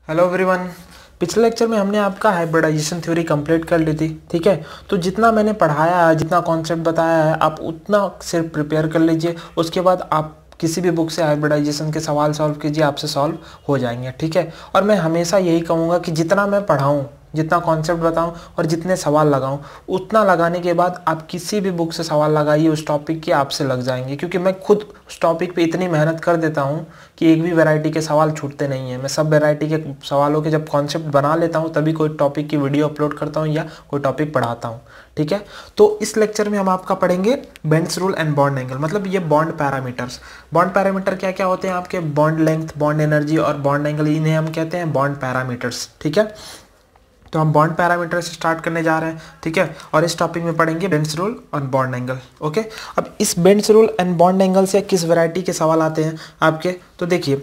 Hello everyone. पिछले lecture में हमने आपका हाइब्रिडाइजेशन थ्योरी कंप्लीट कर ली थी। ठीक है, तो जितना मैंने पढ़ाया है, जितना कॉन्सेप्ट बताया है, आप उतना सिर्फ प्रिपेयर कर लीजिए। उसके बाद आप किसी भी बुक से हाइब्रिडाइजेशन के सवाल सॉल्व कीजिए, आपसे सॉल्व हो जाएंगे। ठीक है, और मैं हमेशा यही कहूँगा कि जितना मैं पढ़ाऊँ, जितना कॉन्सेप्ट बताऊं और जितने सवाल लगाऊं, उतना लगाने के बाद आप किसी भी बुक से सवाल लगाइए, उस टॉपिक के आपसे लग जाएंगे। क्योंकि मैं खुद उस टॉपिक पे इतनी मेहनत कर देता हूं कि एक भी वैरायटी के सवाल छूटते नहीं हैं। मैं सब वैरायटी के सवालों के जब कॉन्सेप्ट बना लेता हूं तभी कोई टॉपिक की वीडियो अपलोड करता हूं या कोई टॉपिक पढ़ाता हूं। ठीक है, तो इस लेक्चर में हम आपका पढ़ेंगे Bent's rule and bond angle, मतलब ये बॉन्ड पैरामीटर्स। बॉन्ड पैरामीटर क्या क्या होते हैं आपके? बॉन्ड लेंथ, बॉन्ड एनर्जी और बॉन्ड एंगल, इन्हें हम कहते हैं बॉन्ड पैरामीटर्स। ठीक है, तो हम बॉन्ड पैरामीटर से स्टार्ट करने जा रहे हैं। ठीक है, और इस टॉपिक में पढ़ेंगे बेंड्स रूल और बॉन्ड एंगल। ओके, अब इस Bent's rule and bond angle से किस वैरायटी के सवाल आते हैं आपके? तो देखिए,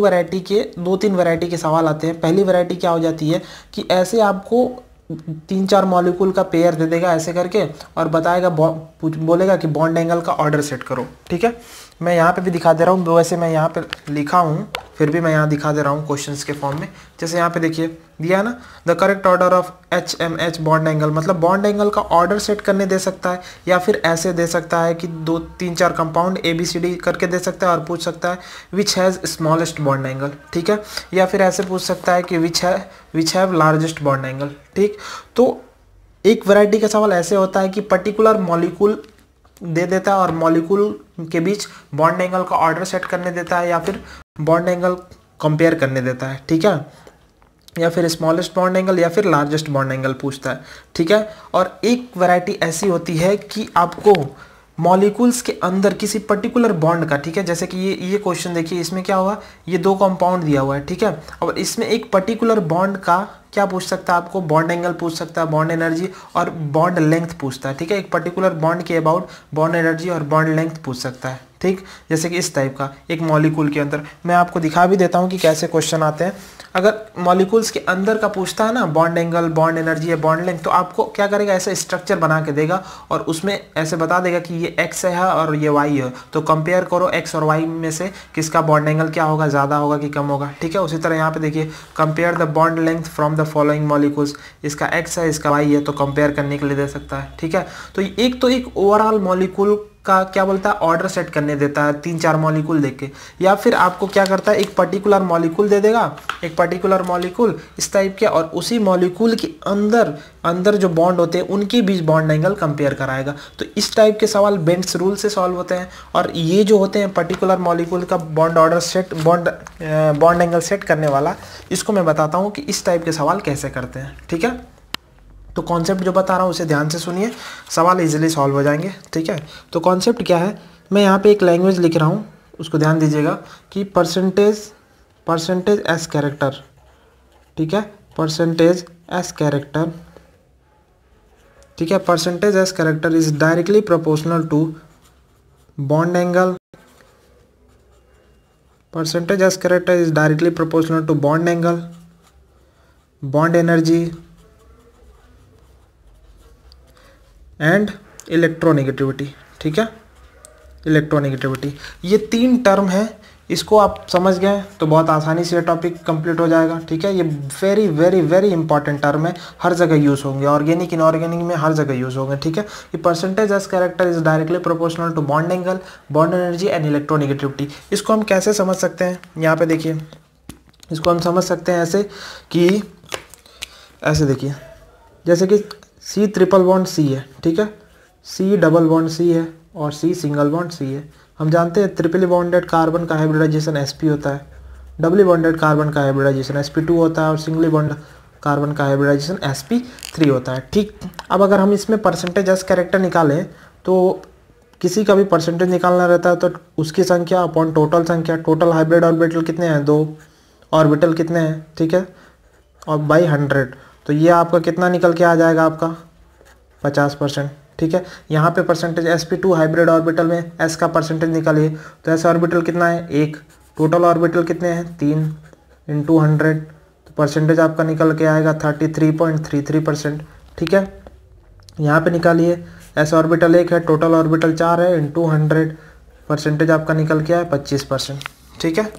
दो तीन वैरायटी के सवाल आते हैं। पहली वैरायटी क्या हो जाती है कि ऐसे आपको 3-4 मॉलिक्यूल का पेयर दे देगा ऐसे करके और बताएगा, बोलेगा कि बॉन्ड एंगल का ऑर्डर सेट करो। ठीक है, मैं यहाँ पे भी दिखा दे रहा हूँ, वैसे मैं यहाँ पे लिखा हूँ फिर भी मैं यहाँ दिखा दे रहा हूँ क्वेश्चंस के फॉर्म में। जैसे यहाँ पे देखिए दिया है ना, the correct order of HMH bond angle, मतलब बॉन्ड एंगल का ऑर्डर सेट करने दे सकता है, या फिर ऐसे दे सकता है कि 2-3-4 कंपाउंड ABCD करके दे सकता है और पूछ सकता है which has smallest bond angle. ठीक है, या फिर ऐसे पूछ सकता है कि which have largest bond angle. ठीक, तो एक वैरायटी का सवाल ऐसे होता है कि पर्टिकुलर मॉलिक्यूल दे देता है और मॉलिक्यूल के बीच बॉन्ड एंगल का ऑर्डर सेट करने देता है, या फिर बॉन्ड एंगल कंपेयर करने देता है। ठीक है, या फिर स्मॉलेस्ट बॉन्ड एंगल या फिर लार्जेस्ट बॉन्ड एंगल पूछता है। ठीक है, और एक वैरायटी ऐसी होती है कि आपको मॉलिक्यूल्स के अंदर किसी पर्टिकुलर बॉन्ड का, ठीक है, जैसे कि ये क्वेश्चन देखिए, इसमें क्या हुआ, ये 2 कंपाउंड दिया हुआ है। ठीक है, और इसमें एक पर्टिकुलर बॉन्ड का क्या पूछ सकता है आपको? बॉन्ड एंगल पूछ सकता है, बॉन्ड एनर्जी और बॉन्ड लेंथ पूछता है। ठीक है, एक पर्टिकुलर बॉन्ड के अबाउट बॉन्ड एनर्जी और बॉन्ड लेंथ पूछ सकता है। ठीक, जैसे कि इस टाइप का एक मॉलिक्यूल के अंदर, मैं आपको दिखा भी देता हूँ कि कैसे क्वेश्चन आते हैं। अगर मॉलिक्यूल्स के अंदर का पूछता है ना, बॉन्ड एंगल, बॉन्ड एनर्जी या बॉन्ड लेंथ, तो आपको क्या करेगा, ऐसे स्ट्रक्चर बना के देगा और उसमें ऐसे बता देगा कि ये x है और ये y है, तो कंपेयर करो x और y में से किसका बॉन्ड एंगल क्या होगा, ज़्यादा होगा कि कम होगा। ठीक है, उसी तरह यहाँ पे देखिए, compare the bond length from the following molecules, इसका x है, इसका y है, तो कंपेयर करने के लिए दे सकता है। ठीक है, तो एक ओवरऑल मॉलिक्यूल का क्या बोलता है, ऑर्डर सेट करने देता है 3-4 मॉलिक्यूल देख के, या फिर आपको क्या करता है, एक पर्टिकुलर मॉलिक्यूल दे देगा, एक पर्टिकुलर मॉलिक्यूल इस टाइप के, और उसी मॉलिक्यूल के अंदर जो बॉन्ड होते हैं उनके बीच बॉन्ड एंगल कंपेयर कराएगा। तो इस टाइप के सवाल बेंड्स रूल से सॉल्व होते हैं। और ये जो होते हैं पर्टिकुलर मॉलिक्यूल का bond order set, bond angle set करने वाला, इसको मैं बताता हूँ कि इस टाइप के सवाल कैसे करते हैं। ठीक है, तो कॉन्सेप्ट जो बता रहा हूँ उसे ध्यान से सुनिए, सवाल इजीली सॉल्व हो जाएंगे। ठीक है, तो कॉन्सेप्ट क्या है, मैं यहाँ पे एक लैंग्वेज लिख रहा हूँ, उसको ध्यान दीजिएगा कि परसेंटेज एस कैरेक्टर। ठीक है, परसेंटेज एस कैरेक्टर, ठीक है, percentage s character is directly proportional to bond angle, percentage s character is directly proportional to bond angle, bond energy and electronegativity. ठीक है, इलेक्ट्रोनेगेटिविटी, ये 3 टर्म है। इसको आप समझ गए तो बहुत आसानी से ये टॉपिक कंप्लीट हो जाएगा। ठीक है, ये very very very important term है, हर जगह यूज़ होंगे, ऑर्गेनिक इनऑर्गेनिक में हर जगह यूज़ होंगे। ठीक है, ये percentage s character is directly proportional to bond angle, bond energy and electronegativity. इसको हम कैसे समझ सकते हैं, यहाँ पे देखिए, इसको हम समझ सकते हैं ऐसे कि, ऐसे देखिए, जैसे कि C ट्रिपल बॉन्ड C है। ठीक है, C डबल बॉन्ड C है और C सिंगल बॉन्ड C है। हम जानते हैं ट्रिपली बॉन्डेड कार्बन का हाइब्रिडाइजेशन sp होता है, डबली बॉन्डेड कार्बन का हाइब्रिडाइजेशन sp2 होता है और सिंगली बॉन्ड कार्बन का हाइब्रिडाइजेशन sp3 होता है। ठीक, अब अगर हम इसमें परसेंटेज एस कैरेक्टर निकालें, तो किसी का भी परसेंटेज निकालना रहता है तो उसकी संख्या अपॉन टोटल संख्या, टोटल हाइब्रिड ऑर्बिटल कितने हैं, 2 ऑर्बिटल कितने हैं, ठीक है, और बाई 100, तो ये आपका कितना निकल के आ जाएगा, आपका 50%। ठीक है, यहाँ पे परसेंटेज sp2 हाइब्रिड ऑर्बिटल में s का परसेंटेज निकालिए, तो s ऑर्बिटल कितना है, 1, टोटल ऑर्बिटल कितने हैं, 3 इंटू 100, तो परसेंटेज आपका निकल के आएगा 33.33%। ठीक है, यहाँ पे निकालिए, s ऑर्बिटल 1 है, टोटल ऑर्बिटल 4 है, इंटू 100, परसेंटेज आपका निकल के आया 25%। ठीक है,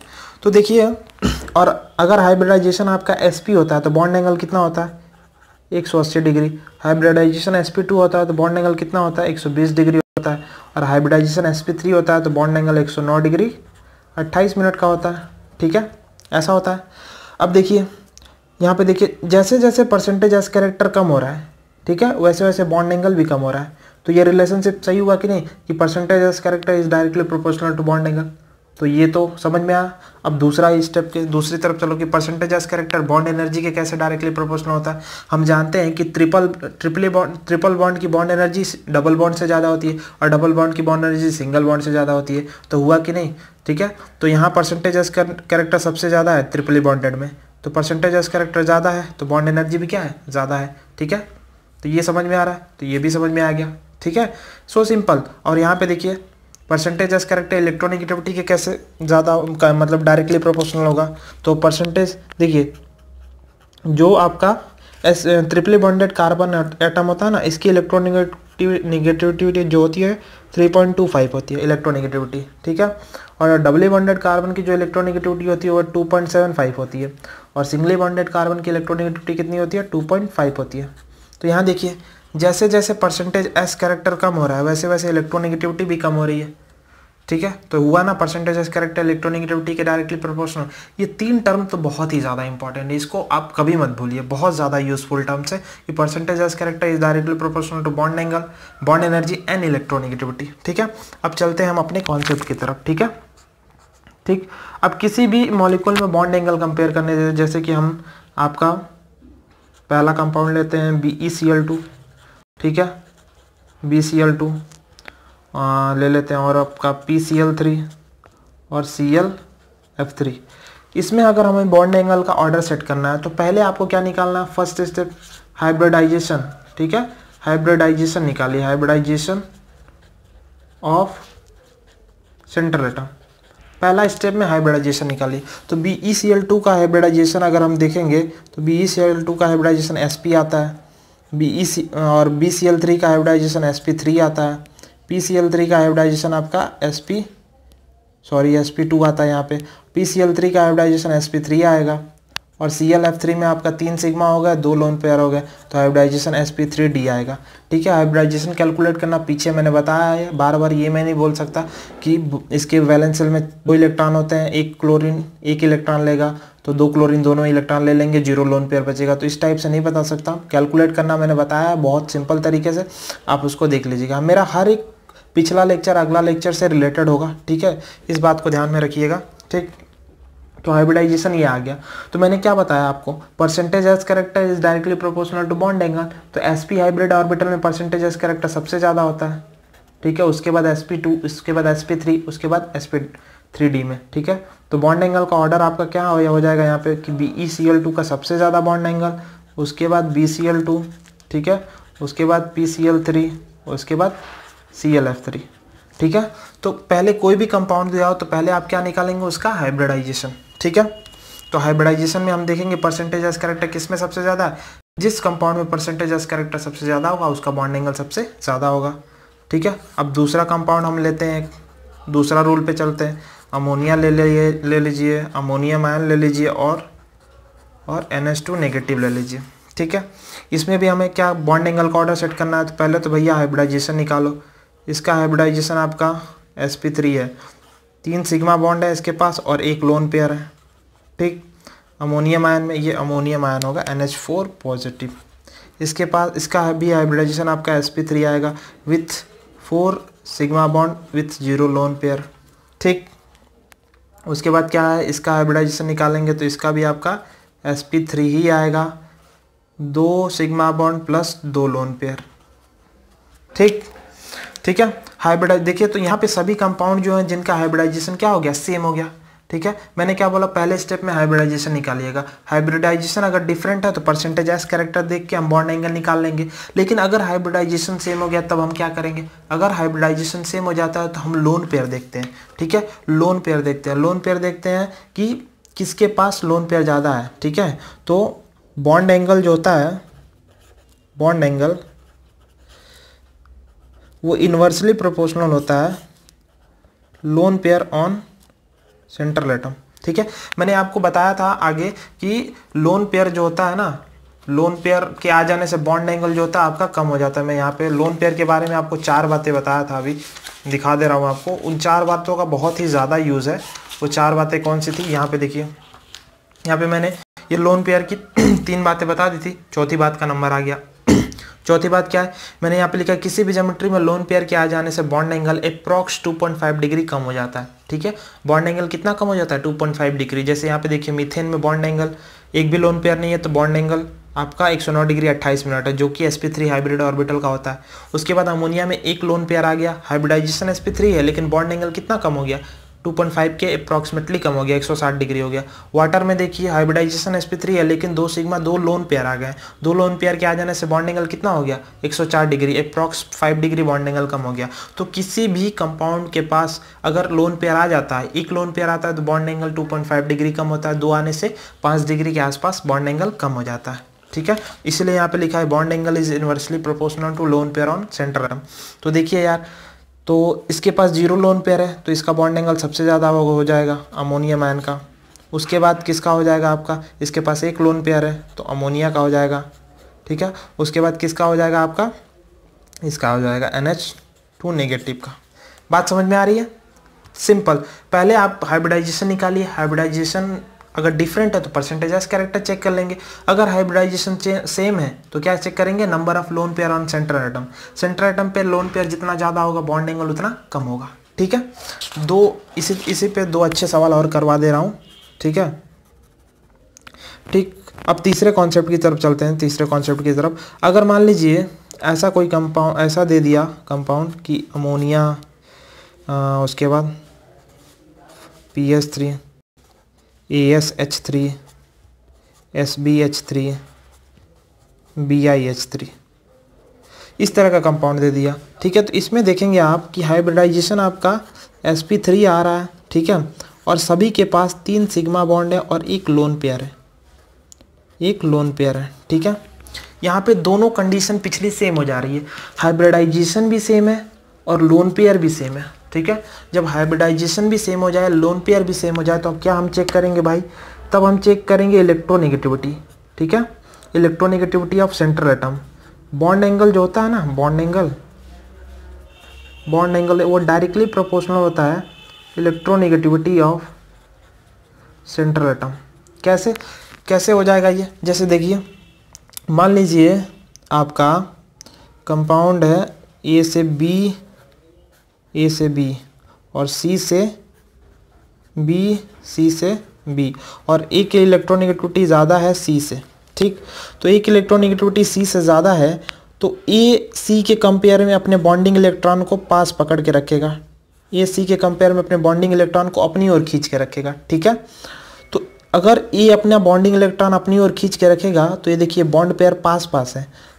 तो देखिए, और अगर हाइब्रिडाइजेशन आपका sp होता है तो बॉन्ड एंगल कितना होता है 180 डिग्री। हाइब्रिडाइजेशन sp2 होता है तो बॉन्ड एंगल कितना होता है 120 डिग्री होता है। और हाइब्रिडाइजेशन sp3 होता है तो बॉन्ड एंगल 109 डिग्री 28 मिनट का होता है। ठीक है, ऐसा होता है। अब देखिए यहाँ पे देखिए, जैसे जैसे परसेंटेज एस कैरेक्टर कम हो रहा है, ठीक है, वैसे वैसे बॉन्ड एंगल भी कम हो रहा है। तो ये रिलेशनशिप सही हुआ कि नहीं, कि percentage s character is directly proportional to bond angle. तो ये तो समझ में आया। अब दूसरा स्टेप के दूसरी तरफ चलो कि percentage s character bond energy के कैसे डायरेक्टली प्रोपोर्शनल होता है। हम जानते हैं कि ट्रिपल बॉन्ड की बॉन्ड एनर्जी डबल बॉन्ड से ज़्यादा होती है और डबल बॉन्ड की बॉन्ड एनर्जी सिंगल बॉन्ड से ज़्यादा होती है। तो हुआ कि नहीं, ठीक है। तो यहाँ परसेंटेज एस कैरेक्टर सबसे ज़्यादा है ट्रिपली बॉन्डेड में, तो परसेंटेज एस कैरेक्टर ज़्यादा है तो बॉन्ड एनर्जी भी क्या है, ज़्यादा है। ठीक है, तो ये समझ में आ रहा है, तो ये भी समझ में आ गया। ठीक है, सो सिंपल। और यहाँ पे देखिए परसेंटेज एस कैरेक्टर इलेक्ट्रोनेगेटिविटी के कैसे ज़्यादा मतलब डायरेक्टली प्रोपोर्शनल होगा। तो परसेंटेज देखिए, जो आपका ट्रिपली बॉन्डेड कार्बन एटम होता है ना, इसकी इलेक्ट्रोनेगेटिविटी जो होती है 3.25 होती है इलेक्ट्रोनेगेटिविटी। ठीक है, और डबली बॉन्डेड कार्बन की जो इलेक्ट्रोनेगेटिविटी होती है वो 2.75 होती है। और सिंगली बॉन्डेड कार्बन की इलेक्ट्रोनेगेटिविटी कितनी होती है 2.5 होती है। तो यहाँ देखिए, जैसे जैसे परसेंटेज एस कैरेक्टर कम हो रहा है वैसे वैसे इलेक्ट्रोनेगेटिविटी भी कम हो रही है। ठीक है, तो हुआ ना परसेंटेज एस कैरेक्टर इलेक्ट्रोनेगेटिविटी के डायरेक्टली प्रोपोर्शनल। ये तीन टर्म तो बहुत ही ज़्यादा इंपॉर्टेंट है, इसको आप कभी मत भूलिए, बहुत ज़्यादा यूजफुल टर्म्स है कि percentage s character is directly proportional to bond angle, bond energy and electronegativity. ठीक है, अब चलते हैं हम अपने कॉन्सेप्ट की तरफ। ठीक है, ठीक। अब किसी भी मॉलिक्यूल में बॉन्ड एंगल कंपेयर करने, जैसे कि हम आपका पहला कंपाउंड लेते हैं BeCl2। ठीक है, BeCl2 ले लेते हैं, और आपका PCl3 और ClF3। इसमें अगर हमें बॉन्ड एंगल का ऑर्डर सेट करना है तो पहले आपको क्या निकालना है, फर्स्ट स्टेप हाइब्रिडाइजेशन। ठीक है, हाइब्रिडाइजेशन निकालिए, हाइब्रिडाइजेशन ऑफ सेंट्रल एटम। पहला स्टेप में हाइब्रिडाइजेशन निकालिए। तो BeCl2 का हाइब्रिडाइजेशन अगर हम देखेंगे तो BeCl2 का हाइब्रिडाइजेशन sp आता है, और BeCl3 का हाइब्रिडाइजेशन sp3 आता है, PCl3 का हाइब्रिडाइजेशन आपका sp2 आता है यहाँ पे। PCl3 का हाइब्रिडाइजेशन sp3 आएगा, और ClF3 में आपका 3 सिग्मा हो गया, 2 लोन पेयर हो गए, तो हाइब्रिडाइजेशन sp3d आएगा। ठीक है, हाइब्रिडाइजेशन कैलकुलेट करना पीछे मैंने बताया है, बार बार ये मैं नहीं बोल सकता कि इसके वैलेंस शेल में 2 इलेक्ट्रॉन होते हैं, एक क्लोरीन 1 इलेक्ट्रॉन लेगा तो 2 क्लोरीन दोनों इलेक्ट्रॉन ले लेंगे, 0 लोन पेयर बचेगा। तो इस टाइप से नहीं बता सकता, कैलकुलेट करना मैंने बताया है बहुत सिंपल तरीके से, आप उसको देख लीजिएगा। मेरा हर एक पिछला लेक्चर अगला लेक्चर से रिलेटेड होगा। ठीक है, इस बात को ध्यान में रखिएगा। ठीक, तो हाइब्रिडाइजेशन ये आ गया। तो मैंने क्या बताया आपको, percentage s character is directly proportional to bond angle. तो sp हाइब्रिड ऑर्बिटल में परसेंटेज एस कैरेक्टर सबसे ज़्यादा होता है। ठीक है, उसके बाद sp2, उसके बाद sp3, उसके बाद sp3d में। ठीक है, तो बॉन्ड एंगल का ऑर्डर आपका क्या हो जाएगा यहाँ पे कि BeCl2 का सबसे ज़्यादा बॉन्ड एंगल, उसके बाद BeCl2, ठीक है, उसके बाद PCl3, उसके बाद ClF3। ठीक है, तो पहले कोई भी कंपाउंड दिया हो तो पहले आप क्या निकालेंगे, उसका हाइब्रिडाइजेशन। ठीक है, तो हाइब्रिडाइजेशन में हम देखेंगे परसेंटेज एस कैरेक्टर किस में सबसे ज़्यादा है, जिस कंपाउंड में परसेंटेज एस कैरेक्टर सबसे ज़्यादा होगा उसका बॉन्ड एंगल सबसे ज़्यादा होगा। ठीक है, अब दूसरा कंपाउंड हम लेते हैं, दूसरा रूल पे चलते हैं। अमोनिया ले लीजिए, अमोनियम आयन ले लीजिए, और NH2 नेगेटिव ले लीजिए। ठीक है, इसमें भी हमें क्या बॉन्ड एंगल का ऑर्डर सेट करना है। तो पहले तो भैया हाइब्रिडाइजेशन निकालो। इसका हाइब्रिडाइजेशन आपका sp3 है, 3 सिग्मा बॉन्ड है इसके पास और 1 लोन पेयर है। ठीक, अमोनियम आयन में ये अमोनियम आयन होगा NH4 पॉजिटिव, इसके पास इसका भी हाइब्रिडाइजेशन आपका sp3 आएगा with 4 sigma bond with 0 lone pair. ठीक, उसके बाद क्या है, इसका हाइब्रिडाइजेशन निकालेंगे तो इसका भी आपका sp3 ही आएगा, 2 sigma bond plus 2 lone pair. ठीक है, हाइब्रिडाइज देखिए, तो यहाँ पे सभी कंपाउंड जो हैं जिनका हाइब्रिडाइजेशन क्या हो गया, सेम हो गया। ठीक है, मैंने क्या बोला, पहले स्टेप में हाइब्रिडाइजेशन निकालिएगा। हाइब्रिडाइजेशन अगर डिफरेंट है तो परसेंटेज एस कैरेक्टर देख के हम बॉन्ड एंगल निकाल लेंगे। लेकिन अगर हाइब्रिडाइजेशन सेम हो गया तब हम क्या करेंगे, अगर हाइब्रिडाइजेशन सेम हो जाता है तो हम लोन पेयर देखते हैं। ठीक है, लोन पेयर देखते हैं कि किसके पास लोन पेयर ज़्यादा है। ठीक है, तो बॉन्ड एंगल जो होता है, बॉन्ड एंगल वो इन्वर्सली प्रोपोर्शनल होता है lone pair on central atom. ठीक है। मैंने आपको बताया था आगे कि लोन पेयर जो होता है ना, लोन पेयर के आ जाने से बॉन्ड एंगल जो होता है आपका कम हो जाता है। मैं यहाँ पे लोन पेयर के बारे में आपको 4 बातें बताया था, अभी दिखा दे रहा हूँ आपको। उन 4 बातों का बहुत ही ज़्यादा यूज़ है। वो 4 बातें कौन सी थी, यहाँ पे देखिए, यहाँ पे मैंने ये लोन पेयर की 3 बातें बता दी थी, चौथी बात का नंबर आ गया। चौथी बात क्या है, मैंने यहाँ पे लिखा है किसी भी ज्योमेट्री में लोन पेयर के आ जाने से बॉन्ड एंगल अप्रॉक्स 2.5 डिग्री कम हो जाता है। ठीक है, बॉन्ड एंगल कितना कम हो जाता है, 2.5 डिग्री। जैसे यहाँ पे देखिए मीथेन में बॉन्ड एंगल एक भी लोन पेयर नहीं है तो बॉन्ड एंगल आपका 109 डिग्री 28 मिनट है, जो कि sp3 हाइब्रिड ऑर्बिटल का होता है। उसके बाद अमोनिया में एक लोन पेयर आ गया, हाइब्रिडाइजेशन sp3 है लेकिन बॉन्ड एंगल कितना कम हो गया, 2.5 के अप्रॉक्सिमेटली कम हो गया, 160 डिग्री हो गया। वाटर में देखिए हाइब्रिडाइजेशन sp3 है लेकिन 2 सिग्मा 2 लोन पेयर आ गए। 2 लोन पेयर के आ जाने से बॉन्ड एंगल कितना हो गया, 104 degree, approx 5 degree bond angle कम हो गया। तो किसी भी कंपाउंड के पास अगर लोन पेयर आ जाता है, एक लोन पेयर आता है तो बॉन्ड एंगल 2.5 डिग्री कम होता है, 2 आने से 5 डिग्री के आसपास बॉन्ड एंगल कम हो जाता है। ठीक है, इसलिए यहाँ पे लिखा है bond angle is inversely proportional to lone pair on centre atom. तो देखिए यार, तो इसके पास 0 लोन पेयर है तो इसका बॉन्ड एंगल सबसे ज़्यादा हो जाएगा अमोनियम आयन का। उसके बाद किसका हो जाएगा आपका, इसके पास 1 लोन पेयर है तो अमोनिया का हो जाएगा। ठीक है, उसके बाद किसका हो जाएगा आपका, इसका हो जाएगा NH2 नेगेटिव का। बात समझ में आ रही है, सिंपल। पहले आप हाइब्रिडाइजेशन निकालिए, हाइब्रिडाइजेशन अगर डिफरेंट है तो परसेंटेज कैरेक्टर चेक कर लेंगे। अगर हाइब्रिडाइजेशन सेम है तो क्या चेक करेंगे, number of lone pair on centre atom. Centre atom पे लोन पेयर जितना ज़्यादा होगा बॉन्ड एंगल उतना कम होगा। ठीक है, इसी पे 2 अच्छे सवाल और करवा दे रहा हूँ। ठीक है, ठीक। अब तीसरे कॉन्सेप्ट की तरफ चलते हैं। तीसरे कॉन्सेप्ट की तरफ, अगर मान लीजिए ऐसा कोई कंपाउंड ऐसा दे दिया कंपाउंड कि अमोनिया, उसके बाद PS3, ASH3, SBH3, BiH3, इस तरह का कंपाउंड दे दिया। ठीक है, तो इसमें देखेंगे आप कि हाइब्रिडाइजेशन आपका sp3 आ रहा है। ठीक है, और सभी के पास 3 सिग्मा बॉन्ड है और 1 लोन पेयर है, 1 लोन पेयर है। ठीक है, यहाँ पे दोनों कंडीशन पिछली सेम हो जा रही है, हाइब्रिडाइजेशन भी सेम है और लोन पेयर भी सेम है। ठीक है, जब हाइब्रिडाइजेशन भी सेम हो जाए, लोन पेयर भी सेम हो जाए, तो अब क्या हम चेक करेंगे भाई, तब हम चेक करेंगे इलेक्ट्रोनेगेटिविटी। ठीक है, electronegativity of centre atom. Bond angle जो होता है ना, बॉन्ड एंगल वो डायरेक्टली प्रोपोर्शनल होता है इलेक्ट्रोनेगेटिविटी ऑफ सेंटर एटम। कैसे हो जाएगा ये, जैसे देखिए, मान लीजिए आपका कंपाउंड है A से B और C से B और A की इलेक्ट्रोनेगेटिविटी ज़्यादा है C से। ठीक, तो A की इलेक्ट्रोनेगेटिविटी C से ज़्यादा है तो A C के कंपेयर में अपने बॉन्डिंग इलेक्ट्रॉन को पास पकड़ के रखेगा, A C के कंपेयर में अपने बॉन्डिंग इलेक्ट्रॉन को अपनी ओर खींच के रखेगा। ठीक है, तो अगर A अपना बॉन्डिंग इलेक्ट्रॉन अपनी ओर खींच के रखेगा तो ये देखिए बॉन्ड पेयर पास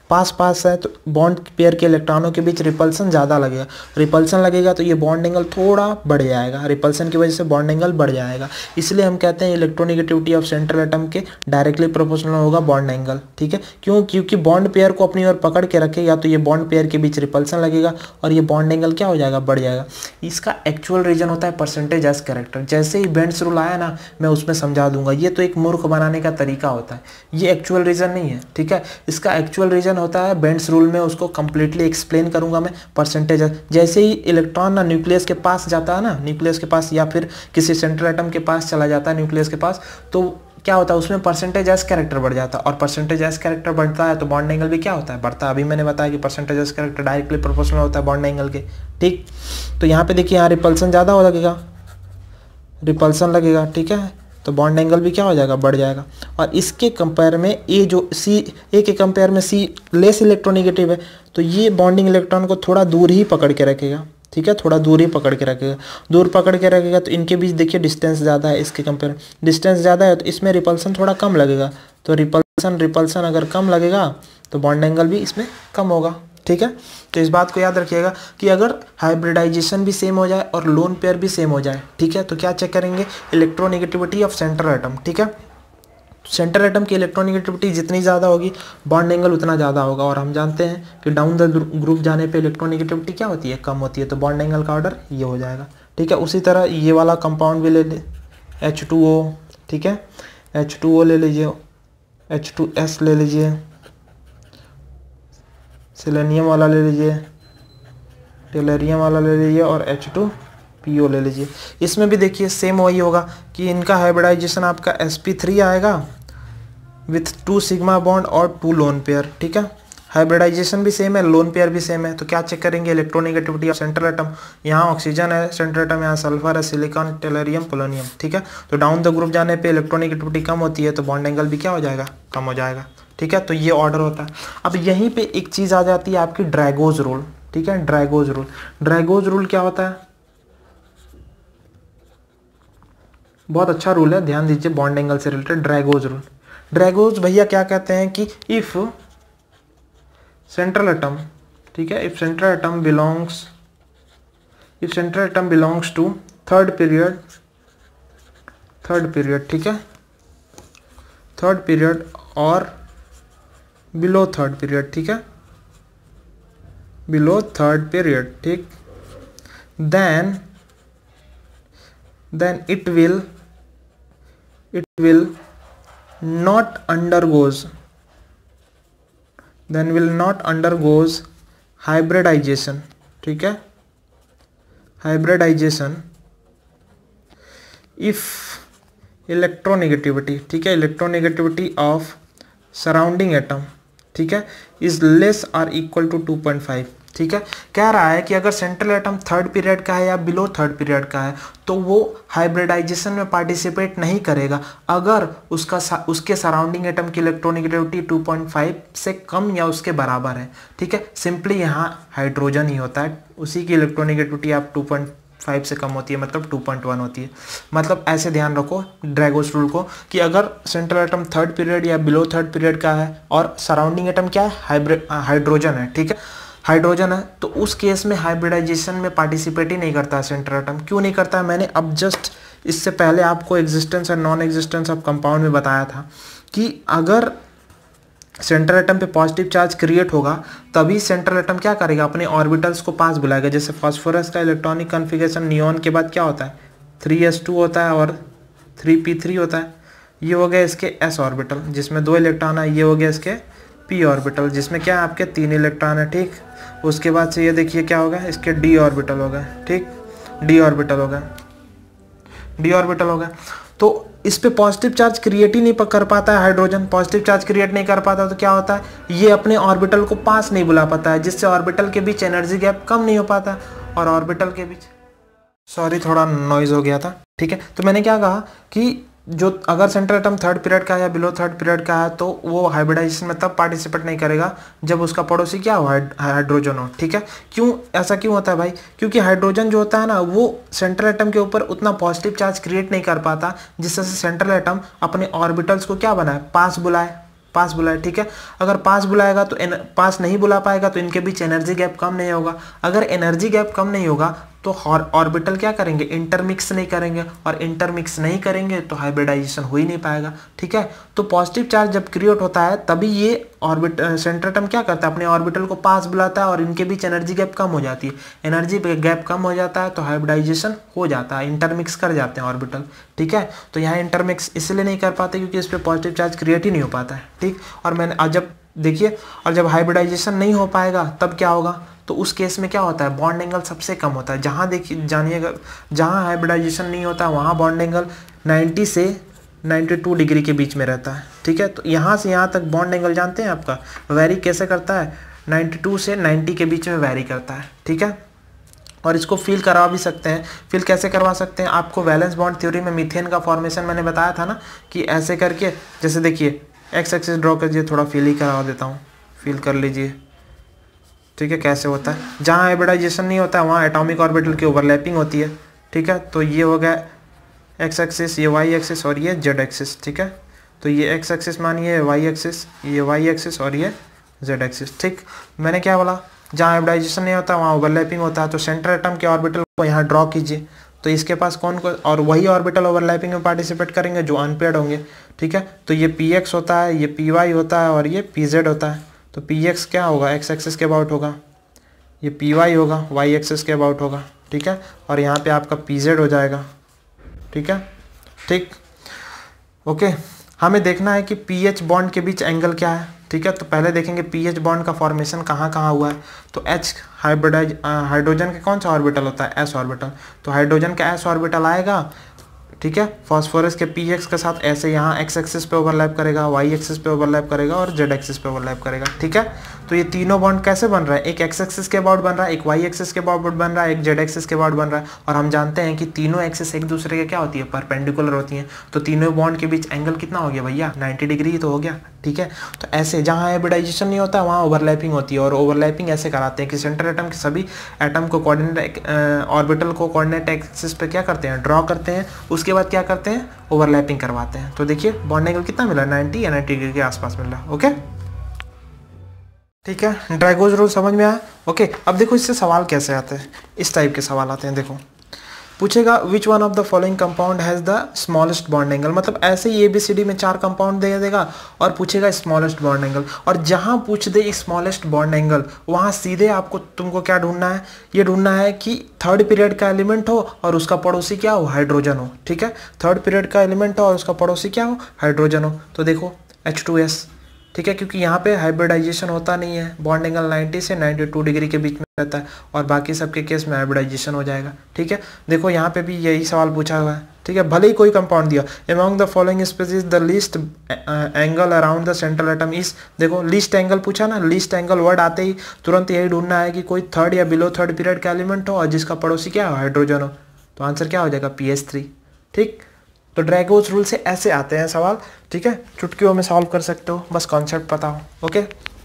है तो बॉन्ड पेयर के इलेक्ट्रॉनों के बीच रिपल्सन ज़्यादा लगेगा तो ये बॉन्ड एंगल थोड़ा बढ़ जाएगा, रिपल्सन की वजह से बॉन्ड एंगल बढ़ जाएगा। इसलिए हम कहते हैं इलेक्ट्रोनेगेटिविटी ऑफ सेंट्रल एटम के डायरेक्टली प्रोपोर्शनल होगा बॉन्ड एंगल। ठीक है, क्योंकि बॉन्ड पेयर को अपनी ओर पकड़ के रखेगा तो ये बॉन्ड पेयर के बीच रिपल्सन लगेगा और ये बॉन्ड एंगल क्या हो जाएगा, बढ़ जाएगा। इसका एक्चुअल रीजन होता है परसेंटेज एज कैरेक्टर। जैसे ही बेंड्स रूल आया ना, मैं उसमें समझा दूंगा। ये तो एक मूर्ख बनाने का तरीका होता है, ये एक्चुअल रीजन नहीं है। ठीक है, इसका एक्चुअल रीजन होता है बेंड्स रूल में, उसको कंप्लीटली एक्सप्लेन करूंगा मैं। परसेंटेज जैसे ही इलेक्ट्रॉन ना न्यूक्लियस के पास जाता है ना, न्यूक्लियस के पास या फिर किसी सेंट्रल एटम के पास चला जाता है न्यूक्लियस के पास, तो क्या होता है उसमें परसेंटेज एज कैरेक्टर बढ़ जाता है और परसेंटेज एज कैरेक्टर बढ़ता है तो बॉन्ड एंगल भी क्या होता है, बढ़ता है। अभी मैंने बताया कि percentage s character directly proportional होता है बॉन्ड एंगल के। ठीक, तो यहाँ पे देखिए यहाँ रिपल्सन ज़्यादा हो लगेगा, रिपल्सन लगेगा। ठीक है, तो बॉन्ड एंगल भी क्या हो जाएगा, बढ़ जाएगा। और इसके कंपेयर में ए के कंपेयर में सी लेस इलेक्ट्रोनेगेटिव है तो ये बॉन्डिंग इलेक्ट्रॉन को थोड़ा दूर ही पकड़ के रखेगा। ठीक है, थोड़ा दूर ही पकड़ के रखेगा, दूर पकड़ के रखेगा तो इनके बीच देखिए डिस्टेंस ज़्यादा है, इसके कंपेयर डिस्टेंस ज़्यादा है तो इसमें रिपल्सन थोड़ा कम लगेगा। तो रिपल्सन अगर कम लगेगा तो बॉन्ड एंगल भी इसमें कम होगा। ठीक है, तो इस बात को याद रखिएगा कि अगर हाइब्रिडाइजेशन भी सेम हो जाए और लोन पेयर भी सेम हो जाए, ठीक है, तो क्या चेक करेंगे, इलेक्ट्रोनेगेटिविटी ऑफ सेंटर एटम। ठीक है, सेंटर एटम की इलेक्ट्रोनेगेटिविटी जितनी ज़्यादा होगी बॉन्ड एंगल उतना ज़्यादा होगा। और हम जानते हैं कि डाउन द ग्रुप जाने पे इलेक्ट्रोनेगेटिविटी क्या होती है, कम होती है, तो बॉन्ड एंगल का ऑर्डर ये हो जाएगा। ठीक है, उसी तरह ये वाला कंपाउंड भी ले ले, H2O, ठीक है, H2O ले लीजिए, H2S ले लीजिए, सेलेनियम वाला ले लीजिए, टेलरियम वाला ले लीजिए और H2PO ले लीजिए। इसमें भी देखिए सेम वही होगा कि इनका हाइब्रिडाइजेशन आपका sp3 आएगा विथ 2 सिग्मा बॉन्ड और 2 लोन पेयर, ठीक है। हाइब्रिडाइजेशन भी सेम है, लोन पेयर भी सेम है। तो क्या चेक करेंगे, इलेक्ट्रोनेगेटिविटी ऑफ सेंट्रल एटम। यहाँ ऑक्सीजन है सेंट्रल एटम, यहाँ सल्फर है, सिलिकॉन, टेलरियम, पोलोनियम, ठीक है। तो डाउन द ग्रुप जाने पे इलेक्ट्रोनेगेटिविटी कम होती है तो बॉन्ड एंगल भी क्या हो जाएगा, कम हो जाएगा, ठीक है। तो ये ऑर्डर होता है। अब यहीं पे एक चीज़ आ जाती है आपकी ड्रैगोज रूल, ठीक है। ड्रैगोज रूल, ड्रैगोज रूल क्या होता है, बहुत अच्छा रूल है, ध्यान दीजिए, बॉन्ड एंगल से रिलेटेड ड्रैगोज रूल। ड्रैगोज भैया क्या कहते हैं कि इफ सेंट्रल एटम, ठीक है, if central atom belongs to third period, ठीक है, थर्ड पीरियड और बिलो थर्ड पीरियड, ठीक है, बिलो थर्ड पीरियड, ठीक, then it will not undergoes hybridization, ठीक है, hybridization if electronegativity, ठीक है, इलेक्ट्रोनेगेटिविटी ऑफ सराउंडिंग एटम, ठीक है, इज लेस और इक्वल टू 2.5, ठीक है। कह रहा है कि अगर सेंट्रल एटम थर्ड पीरियड का है या बिलो थर्ड पीरियड का है तो वो हाइब्रिडाइजेशन में पार्टिसिपेट नहीं करेगा अगर उसके सराउंडिंग एटम की इलेक्ट्रोनेगेटिविटी 2.5 से कम या उसके बराबर है, ठीक है। सिंपली यहाँ हाइड्रोजन ही होता है, उसी की इलेक्ट्रोनेगेटिविटी आप 2.5 से कम होती है, मतलब 2.1 होती है। मतलब ऐसे ध्यान रखो ड्रैगोस रूल को कि अगर सेंट्रल एटम थर्ड पीरियड या बिलो थर्ड पीरियड का है और सराउंडिंग एटम क्या है, हाइड्रोजन है, ठीक है, हाइड्रोजन है, तो उस केस में हाइब्रिडाइजेशन में पार्टिसिपेट ही नहीं करता है सेंट्रल एटम। क्यों नहीं करता है, मैंने अब जस्ट इससे पहले आपको एग्जिस्टेंस और नॉन एग्जिस्टेंस ऑफ कंपाउंड में बताया था कि अगर सेंट्रल एटम पे पॉजिटिव चार्ज क्रिएट होगा तभी सेंट्रल एटम क्या करेगा, अपने ऑर्बिटल्स को पास बुलाएगा। जैसे फास्फोरस का इलेक्ट्रॉनिक कॉन्फ़िगरेशन नियॉन के बाद क्या होता है, 3s2 होता है और 3p3 होता है। ये हो गया इसके s ऑर्बिटल जिसमें 2 इलेक्ट्रॉन है, ये हो गया इसके p ऑर्बिटल जिसमें क्या है आपके 3 इलेक्ट्रॉन है, ठीक। उसके बाद से ये देखिए क्या होगा, इसके d ऑर्बिटल हो गए, ठीक, d ऑर्बिटल हो गए। तो इस पे पॉजिटिव चार्ज क्रिएट ही नहीं कर पाता है हाइड्रोजन, पॉजिटिव चार्ज क्रिएट नहीं कर पाता तो क्या होता है, ये अपने ऑर्बिटल को पास नहीं बुला पाता है, जिससे ऑर्बिटल के बीच एनर्जी गैप कम नहीं हो पाता और ऑर्बिटल के बीच, सॉरी थोड़ा नॉइज हो गया था, ठीक है। तो मैंने क्या कहा कि जो अगर सेंट्रल एटम थर्ड पीरियड का है या बिलो थर्ड पीरियड का है तो वो हाइब्रिडाइजेशन में तब पार्टिसिपेट नहीं करेगा जब उसका पड़ोसी क्या हो, हाइड्रोजन हो, ठीक है। क्यों ऐसा क्यों होता है भाई, क्योंकि हाइड्रोजन जो होता है ना वो सेंट्रल एटम के ऊपर उतना पॉजिटिव चार्ज क्रिएट नहीं कर पाता जिससे सेंट्रल एटम अपने ऑर्बिटल्स को क्या बनाए, पास बुलाए, ठीक है। अगर पास बुलाएगा तो पास नहीं बुला पाएगा तो इनके बीच एनर्जी गैप कम नहीं होगा। अगर एनर्जी गैप कम नहीं होगा तो ऑर्बिटल क्या करेंगे, इंटरमिक्स नहीं करेंगे, और इंटरमिक्स नहीं करेंगे तो हाइब्रिडाइजेशन हो ही नहीं पाएगा, ठीक है। तो पॉजिटिव चार्ज जब क्रिएट होता है तभी ये सेंट्रल एटम क्या करता है, अपने ऑर्बिटल को पास बुलाता है और इनके बीच एनर्जी गैप कम हो जाती है। एनर्जी गैप कम हो जाता है तो हाइब्रिडाइजेशन हो जाता है, इंटरमिक्स कर जाते हैं ऑर्बिटल, ठीक है। तो यहाँ इंटरमिक्स इसलिए नहीं कर पाते क्योंकि इस पर पॉजिटिव चार्ज क्रिएट ही नहीं हो पाता है, ठीक। और मैंने जब देखिए, और जब हाइब्रिडाइजेशन नहीं हो पाएगा तब क्या होगा, तो उस केस में क्या होता है, बॉन्ड एंगल सबसे कम होता है। जहाँ देखिए जानिएगा, जहाँ हाइब्रिडाइजेशन नहीं होता वहाँ बॉन्ड एंगल 90 से 92 डिग्री के बीच में रहता है, ठीक है। तो यहाँ से यहाँ तक बॉन्ड एंगल जानते हैं आपका वैरी कैसे करता है, 92 से 90 के बीच में वैरी करता है, ठीक है। और इसको फील करवा भी सकते हैं। फील कैसे करवा सकते हैं, आपको वैलेंस बॉन्ड थ्योरी में मीथेन का फॉर्मेशन मैंने बताया था ना कि ऐसे करके, जैसे देखिए एक्स एक्सिस ड्रॉ कीजिए, थोड़ा फील ही करवा देता हूँ, फील कर लीजिए, ठीक है, कैसे होता है। जहाँ हाइब्रिडाइजेशन नहीं होता है वहाँ एटॉमिक ऑर्बिटल की ओवरलैपिंग होती है, ठीक है। तो ये हो गया एक्स एक्सिस, ये वाई एक्सिस और ये जेड एक्सिस, ठीक है। तो ये एक्स एक्सिस मानिए, वाई एक्सिस, ये वाई एक्सिस और ये जेड एक्सिस, ठीक। मैंने क्या बोला, जहाँ हाइब्रिडाइजेशन नहीं होता वहाँ ओवरलैपिंग होता है। तो सेंट्रल एटम के ऑर्बिटल को यहाँ ड्रॉ कीजिए, तो इसके पास कौन कौन, और वही ऑर्बिटल ओवरलैपिंग में पार्टिसिपेट करेंगे जो अनपेयर्ड होंगे, ठीक है। तो ये पी एक्स होता है, ये पी वाई होता है और ये पी जेड होता है। तो पी एक्स क्या होगा, एक्स एक्सिस के अबाउट होगा, ये पी वाई होगा, वाई एक्सिस के अबाउट होगा, ठीक है। और यहाँ पे आपका पी जेड हो जाएगा, ठीक है। ठीक, ओके। हमें देखना है कि पीएच बॉन्ड के बीच एंगल क्या है, ठीक है। तो पहले देखेंगे पीएच बॉन्ड का फॉर्मेशन कहाँ कहाँ हुआ है। तो एच हाइड्रोजन का कौन सा ऑर्बिटल होता है, एस ऑर्बिटल। तो हाइड्रोजन का एस ऑर्बिटल आएगा, ठीक है। फास्फोरस के पी एक्स के साथ ऐसे यहाँ एक्स एक्सिस पे ओवरलैप करेगा, वाई एक्सिस पे ओवरलैप करेगा और जेड एक्सिस पे ओवरलैप करेगा, ठीक है। तो ये तीनों बॉन्ड कैसे बन रहा है, एक एक्स एक्सिस के अबाउट बन रहा है, एक वाई एक्सिस के अबाउट बन रहा है, एक जेड एक्सिस के अबाउट बन रहा है। और हम जानते हैं कि तीनों एक्सिस एक दूसरे के क्या होती है, परपेंडिकुलर होती हैं। तो तीनों बॉन्ड के बीच एंगल कितना हो गया भैया, 90 डिग्री ही तो हो गया, ठीक है। तो ऐसे जहाँ हाइब्रिडाइजेशन नहीं होता वहाँ ओवरलैपिंग होती है, और ओवरलैपिंग ऐसे कराते हैं कि सेंटर एटम के सभी एटम को कोऑर्डिनेट ऑर्बिटल को कोऑर्डिनेट एक्सिस पे क्या करते हैं, ड्रॉ करते हैं। उसके बाद क्या करते हैं, ओवरलैपिंग करवाते हैं। तो देखिए बॉन्ड एंगल कितना मिला, 90 या 90 डिग्री के आसपास मिल रहा, ओके, ठीक है। ड्रैगोज रूल समझ में आया, ओके। अब देखो इससे सवाल कैसे आते हैं, इस टाइप के सवाल आते हैं। देखो पूछेगा which one of the following compound has the smallest bond angle, मतलब ऐसे ही ABCD में 4 कंपाउंड दे देगा और पूछेगा स्मॉलेस्ट बॉन्ड एंगल। और जहाँ पूछ दे स्मॉलेस्ट बॉन्ड एंगल वहाँ सीधे आपको तुमको क्या ढूंढना है, ये ढूंढना है कि थर्ड पीरियड का एलिमेंट हो और उसका पड़ोसी क्या हो, हाइड्रोजन हो, ठीक है। थर्ड पीरियड का एलिमेंट हो और उसका पड़ोसी क्या हो, हाइड्रोजन हो। तो देखो H2S, ठीक है, क्योंकि यहाँ पे हाइब्रिडाइजेशन होता नहीं है, बॉन्ड एंगल 90 से 92 डिग्री के बीच में रहता है, और बाकी सबके केस में हाइब्रिडाइजेशन हो जाएगा, ठीक है। देखो यहाँ पे भी यही सवाल पूछा हुआ है, ठीक है। भले ही कोई कंपाउंड दिया, among the following species the least angle around the central atom is, देखो लीस्ट एंगल पूछा ना, लीस्ट एंगल वर्ड आते ही तुरंत यही ढूंढना है कि कोई थर्ड या बिलो थर्ड पीरियड का एलिमेंट हो और जिसका पड़ोसी क्या हो, हाइड्रोजन हो। तो आंसर क्या हो जाएगा, PH3, ठीक। तो ड्रैगोज रूल से ऐसे आते हैं सवाल, ठीक है। चुटकियों में सॉल्व कर सकते हो, बस कॉन्सेप्ट पता हो, ओके।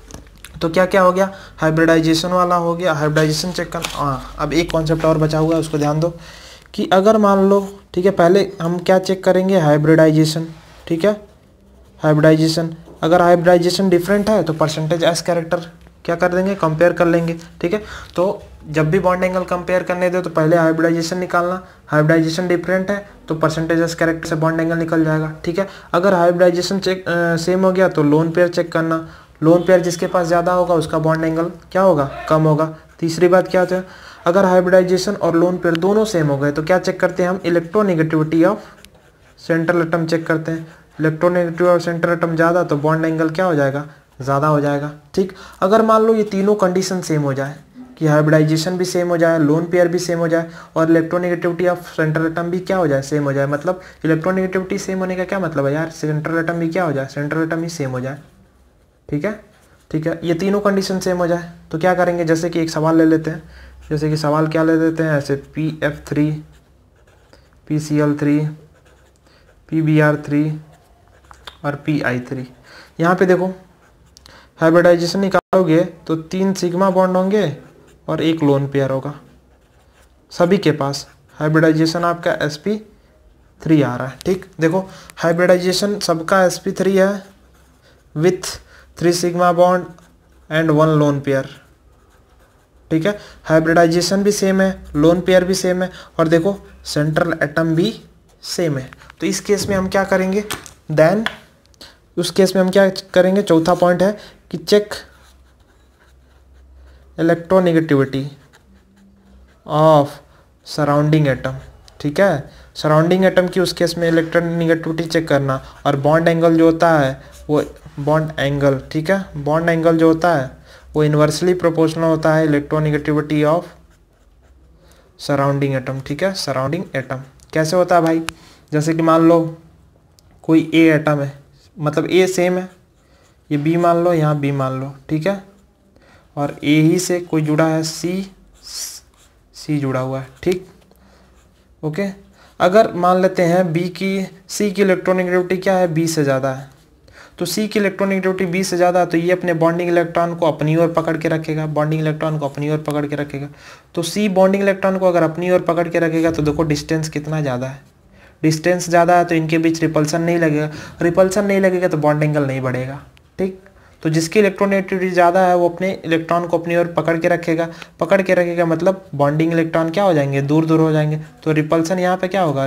तो क्या क्या हो गया, हाइब्रिडाइजेशन वाला हो गया, हाइब्रिडाइजेशन चेक कर। हाँ, अब एक कॉन्सेप्ट और बचा हुआ है, उसको ध्यान दो कि अगर मान लो, ठीक है, पहले हम क्या चेक करेंगे, हाइब्रिडाइजेशन, ठीक है। हाइब्रिडाइजेशन, अगर हाइब्रिडाइजेशन डिफरेंट है तो परसेंटेज एस कैरेक्टर क्या कर देंगे, कंपेयर कर लेंगे, ठीक है। तो जब भी बॉन्ड एंगल कंपेयर करने दे तो पहले हाइब्रिडाइजेशन निकालना, हाइब्रिडाइजेशन डिफरेंट है तो परसेंटेज एस कैरेक्टर से बॉन्ड एंगल निकल जाएगा, ठीक है। अगर हाइब्रिडाइजेशन चेक सेम हो गया तो लोन पेयर चेक करना, लोन पेयर जिसके पास ज़्यादा होगा उसका बॉन्ड एंगल क्या होगा, कम होगा। तीसरी बात क्या होता है, अगर हाइब्रिडाइजेशन और लोन पेयर दोनों सेम हो गए तो क्या चेक करते हैं हम, electronegativity of central atom check करते हैं। इलेक्ट्रोनेगेटिविटी ऑफ सेंट्रल एटम ज़्यादा तो बॉन्ड एंगल क्या हो जाएगा, ज़्यादा हो जाएगा, ठीक। अगर मान लो ये तीनों कंडीशन सेम हो जाए कि हाइब्रिडाइजेशन भी सेम हो जाए, लोन पेयर भी सेम हो जाए और इलेक्ट्रोनेगेटिविटी ऑफ सेंट्रल एटम भी क्या हो जाए, सेम हो जाए, मतलब इलेक्ट्रोनेगेटिविटी सेम होने का क्या मतलब है यार, सेंट्रल एटम भी क्या हो जाए, सेंट्रल एटम ही सेम हो जाए, ठीक है, ठीक है। ये तीनों कंडीशन सेम हो जाए तो क्या करेंगे, जैसे कि एक सवाल ले लेते हैं, जैसे कि सवाल क्या ले लेते हैं ऐसे, PF3 PCl3 PBr3 और PI3। यहाँ पे देखो हाइब्रिडाइजेशन निकालोगे तो 3 सिग्मा बॉन्ड होंगे और 1 लोन पेयर होगा सभी के पास। हाइब्रिडाइजेशन आपका sp3 आ रहा है, ठीक। देखो हाइब्रिडाइजेशन सबका sp3 है with 3 sigma bond and 1 lone pair, ठीक है। हाइब्रिडाइजेशन भी सेम है, लोन पेयर भी सेम है और देखो सेंट्रल एटम भी सेम है। तो इस केस में हम क्या करेंगे, देन उस केस में हम क्या करेंगे, चौथा पॉइंट है कि check electronegativity of surrounding atom, ठीक है। सराउंडिंग एटम की उस केस में इलेक्ट्रोनेगेटिविटी चेक करना, और बॉन्ड एंगल जो होता है वो बॉन्ड एंगल, ठीक है, बॉन्ड एंगल जो होता है वो इन्वर्सली प्रोपोर्शनल होता है इलेक्ट्रोनेगेटिविटी ऑफ सराउंडिंग एटम, ठीक है। सराउंडिंग एटम कैसे होता है भाई, जैसे कि मान लो कोई ए एटम है, मतलब ए सेम है, ये बी मान लो, यहाँ बी मान लो, ठीक है, और ए ही से कोई जुड़ा है, सी जुड़ा हुआ है, ठीक, ओके। अगर मान लेते हैं सी की इलेक्ट्रोनेगेटिविटी क्या है, बी से ज़्यादा है, तो सी की इलेक्ट्रोनेगेटिविटी बी से ज़्यादा है तो ये अपने बॉन्डिंग इलेक्ट्रॉन को अपनी ओर पकड़ के रखेगा, बॉन्डिंग इलेक्ट्रॉन को अपनी ओर पकड़ के रखेगा। तो सी बॉन्डिंग इलेक्ट्रॉन को अगर अपनी ओर पकड़ के रखेगा तो देखो डिस्टेंस कितना ज़्यादा है, डिस्टेंस ज़्यादा है तो इनके बीच रिपल्सन नहीं लगेगा, रिपल्सन नहीं लगेगा तो बॉन्ड एंगल नहीं बढ़ेगा, ठीक। तो जिसकी इलेक्ट्रोनेगेटिविटी ज़्यादा है वो अपने इलेक्ट्रॉन को अपनी ओर पकड़ के रखेगा, मतलब बॉन्डिंग इलेक्ट्रॉन क्या हो जाएंगे, दूर दूर हो जाएंगे। तो रिपल्सन यहाँ पे क्या होगा,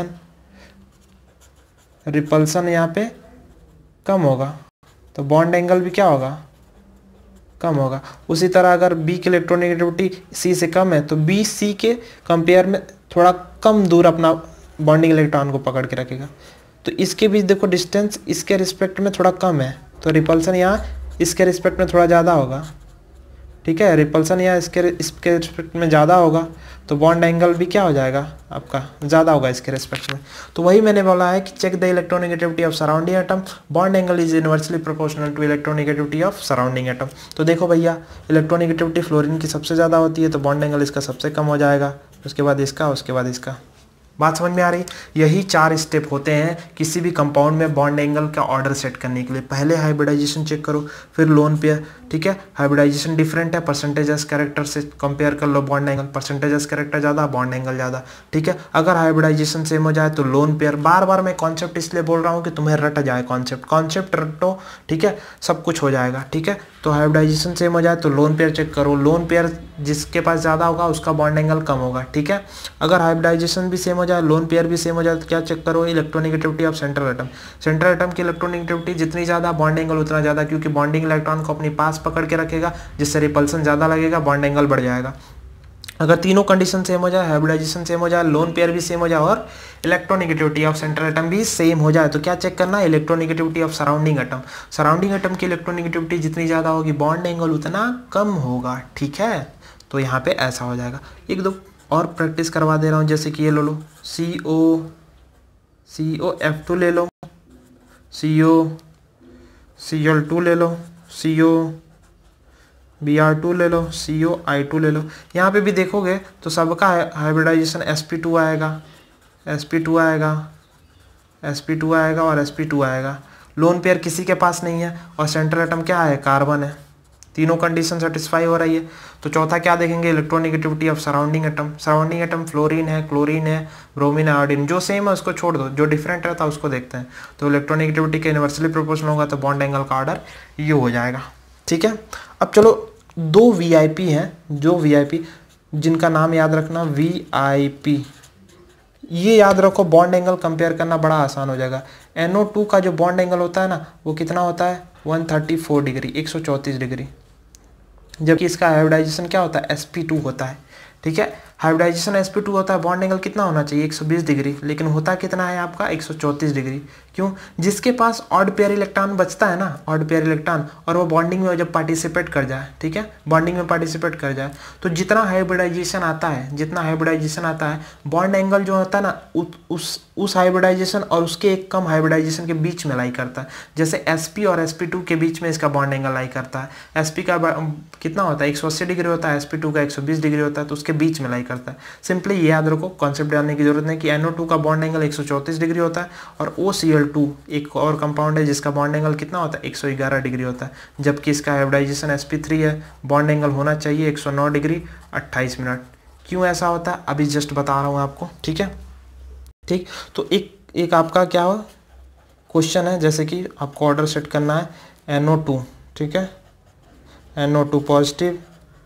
रिपल्सन यहाँ पे कम होगा, तो बॉन्ड एंगल भी क्या होगा, कम होगा। उसी तरह अगर बी की इलेक्ट्रोनेगेटिविटी सी से कम है तो बी सी के कंपेयर में थोड़ा कम दूर अपना बॉन्डिंग इलेक्ट्रॉन को पकड़ के रखेगा। तो इसके बीच देखो डिस्टेंस इसके रिस्पेक्ट में थोड़ा कम है, तो रिपल्सन यहाँ इसके रिस्पेक्ट में थोड़ा ज़्यादा होगा, ठीक है। रिपल्सन यहाँ इसके रिस्पेक्ट में ज़्यादा होगा, तो बॉन्ड एंगल भी क्या हो जाएगा आपका, ज़्यादा होगा इसके रिस्पेक्ट में। तो वही मैंने बोला है कि check the electronegativity of surrounding atom, bond angle is inversely proportional to electronegativity of surrounding atom. तो देखो भैया, इलेक्ट्रोनेगेटिविटी फ्लोरीन की सबसे ज़्यादा होती है, तो बॉन्ड एंगल इसका सबसे कम हो जाएगा, उसके बाद इसका, उसके बाद इसका। बात समझ में आ रही? यही 4 स्टेप होते हैं किसी भी कंपाउंड में बॉन्ड एंगल का ऑर्डर सेट करने के लिए। पहले हाइब्रिडाइजेशन चेक करो, फिर लोन पेयर, ठीक है। हाइब्रिडाइजेशन डिफरेंट है, परसेंटेजेस कैरेक्टर से कंपेयर कर लो बॉन्ड एंगल, परसेंटेजेस कैरेक्टर ज़्यादा, बॉन्ड एंगल ज़्यादा, ठीक है। अगर हाइब्रिडाइजेशन सेम हो जाए तो लोन पेयर। बार बार मैं कॉन्सेप्ट इसलिए बोल रहा हूँ कि तुम्हें रट जाए कॉन्सेप्ट रटो, ठीक है, सब कुछ हो जाएगा, ठीक है। तो हाइब्रिडाइजेशन सेम हो जाए तो लोन पेयर चेक करो, लोन पेयर जिसके पास ज़्यादा होगा उसका बॉन्ड एंगल कम होगा, ठीक है। अगर हाइब्रिडाइजेशन भी सेम हो जाए, लोन पेयर भी सेम हो जाए, तो क्या चेक करो, electronegativity of central atom. Central atom की इलेक्ट्रोनेगेटिविटी जितनी ज़्यादा, बॉन्ड एंगल उतना ज़्यादा, क्योंकि बॉन्डिंग इलेक्ट्रॉन को अपनी पास पकड़ के रखेगा, जिससे रिपल्सन ज़्यादा लगेगा, बॉन्ड एंगल बढ़ जाएगा। अगर तीनों कंडीशन सेम हो जाए, हाइब्रिडाइजेशन सेम हो जाए, लोन पेयर भी सेम हो जाए और इलेक्ट्रोनेगेटिविटी ऑफ सेंट्रल एटम भी सेम हो जाए, तो क्या चेक करना है, electronegativity of surrounding atom. Surrounding atom की इलेक्ट्रोनेगेटिविटी जितनी ज़्यादा होगी, बॉन्ड एंगल उतना कम होगा, ठीक है। तो यहाँ पे ऐसा हो जाएगा। एक दो और प्रैक्टिस करवा दे रहा हूँ, जैसे कि ये लो COF2 ले लो, Cl2 ले लो, Br2 ले लो, COI2 ले लो। यहाँ पे भी देखोगे तो सबका हाइब्रिडाइजेशन sp2 आएगा, sp2 आएगा, sp2 आएगा और sp2 आएगा। लोन पेयर किसी के पास नहीं है और सेंट्रल एटम क्या है, कार्बन है। तीनों कंडीशन सेटिस्फाई हो रही है। तो चौथा क्या देखेंगे, electronegativity of surrounding atom. Surrounding atom fluorine है, क्लोरीन है, ब्रोमीन है, आयोडीन। जो सेम है उसको छोड़ दो, जो डिफरेंट रहता है उसको देखते हैं। तो इलेक्ट्रोनेगेटिविटी के इनवर्सली प्रोपोर्शनल होगा, तो बॉन्ड एंगल का ऑर्डर ये हो जाएगा, ठीक है। अब चलो 2 VIP हैं, जो VIP जिनका नाम याद रखना, VIP, ये याद रखो। बॉन्ड एंगल कंपेयर करना बड़ा आसान हो जाएगा। NO2 का जो बॉन्ड एंगल होता है ना, वो कितना होता है, 134 डिग्री, 134 डिग्री, जबकि इसका हाइब्रिडाइजेशन क्या होता है, sp2 होता है, ठीक है। हाइब्रिडाइजेशन sp2 होता है, बॉन्ड एंगल कितना होना चाहिए, 120 डिग्री, लेकिन होता कितना है आपका, 134 डिग्री। क्यों? जिसके पास ऑड पेयर इलेक्ट्रॉन बचता है ना, ऑड पेयर इलेक्ट्रॉन, और वो बॉन्डिंग में जब पार्टिसिपेट कर जाए, ठीक है, बॉन्डिंग में पार्टिसिपेट कर जाए, तो जितना हाइब्रिडाइजेशन आता है, बॉन्ड एंगल जो होता है ना, उस हाइब्रिडाइजेशन और उसके एक कम हाइब्रिडाइजेशन के बीच में लाई करता है। जैसे sp और sp2 के बीच में इसका बॉन्ड एंगल लाई करता है। sp का कितना होता है, 180 डिग्री होता है, sp2 का 120 डिग्री होता है, तो उसके बीच में लाई करता है। सिंपली ये याद रखो, कॉन्सेप्ट जानने की जरूरत नहीं कि NO2 का बॉन्ड एंगल 134 डिग्री होता है और OCl2 एक और कंपाउंड है जिसका बॉन्ड एंगल कितना होता है, 111 डिग्री होता है, जबकि इसका हाइब्रिडाइजेशन sp3 है, बॉन्ड एंगल होना चाहिए 109 डिग्री 28 मिनट। क्यों ऐसा होता है अभी जस्ट बता रहा हूँ आपको, ठीक है। ठीक, तो एक आपका क्या हो क्वेश्चन है, जैसे कि आपको ऑर्डर सेट करना है NO2, ठीक है, NO2 पॉजिटिव,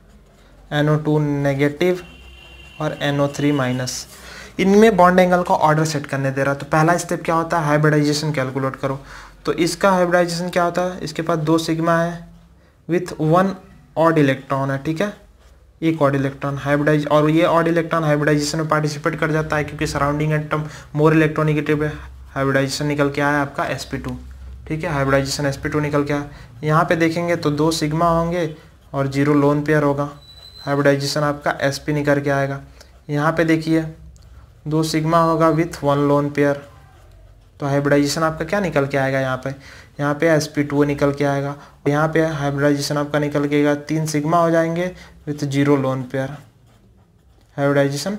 NO2 नेगेटिव और NO3 माइनस, इनमें बॉन्ड एंगल का ऑर्डर सेट करने दे रहा है। तो पहला स्टेप क्या होता है, हाइब्रिडाइजेशन कैलकुलेट करो। तो इसका हाइब्रिडाइजेशन क्या होता है, इसके पास 2 सिग्मा है विथ 1 ऑड इलेक्ट्रॉन है, ठीक है, एक ऑड इलेक्ट्रॉन हाइब्रिडाइज, और ये ऑड इलेक्ट्रॉन हाइब्रिडाइजेशन में पार्टिसिपेट कर जाता है क्योंकि सराउंडिंग एटम मोर इलेक्ट्रोनेगेटिव है। हाइब्रिडाइजेशन निकल के आया आपका sp2, ठीक है, हाइब्रिडाइजेशन sp2 निकल के आया। यहाँ पे देखेंगे तो 2 सिग्मा होंगे और 0 लोन पेयर होगा, हाइब्रिडाइजेशन आपका sp निकल के आएगा। यहाँ पे देखिए 2 सिग्मा होगा विथ 1 लोन पेयर, तो हाइब्रिडाइजेशन आपका क्या निकल के आएगा, यहाँ पे sp2 निकल के आएगा। यहाँ पे हाइब्रिडाइजेशन आपका निकल के आएगा 3 सिग्मा हो जाएंगे with 0 lone pair, hybridisation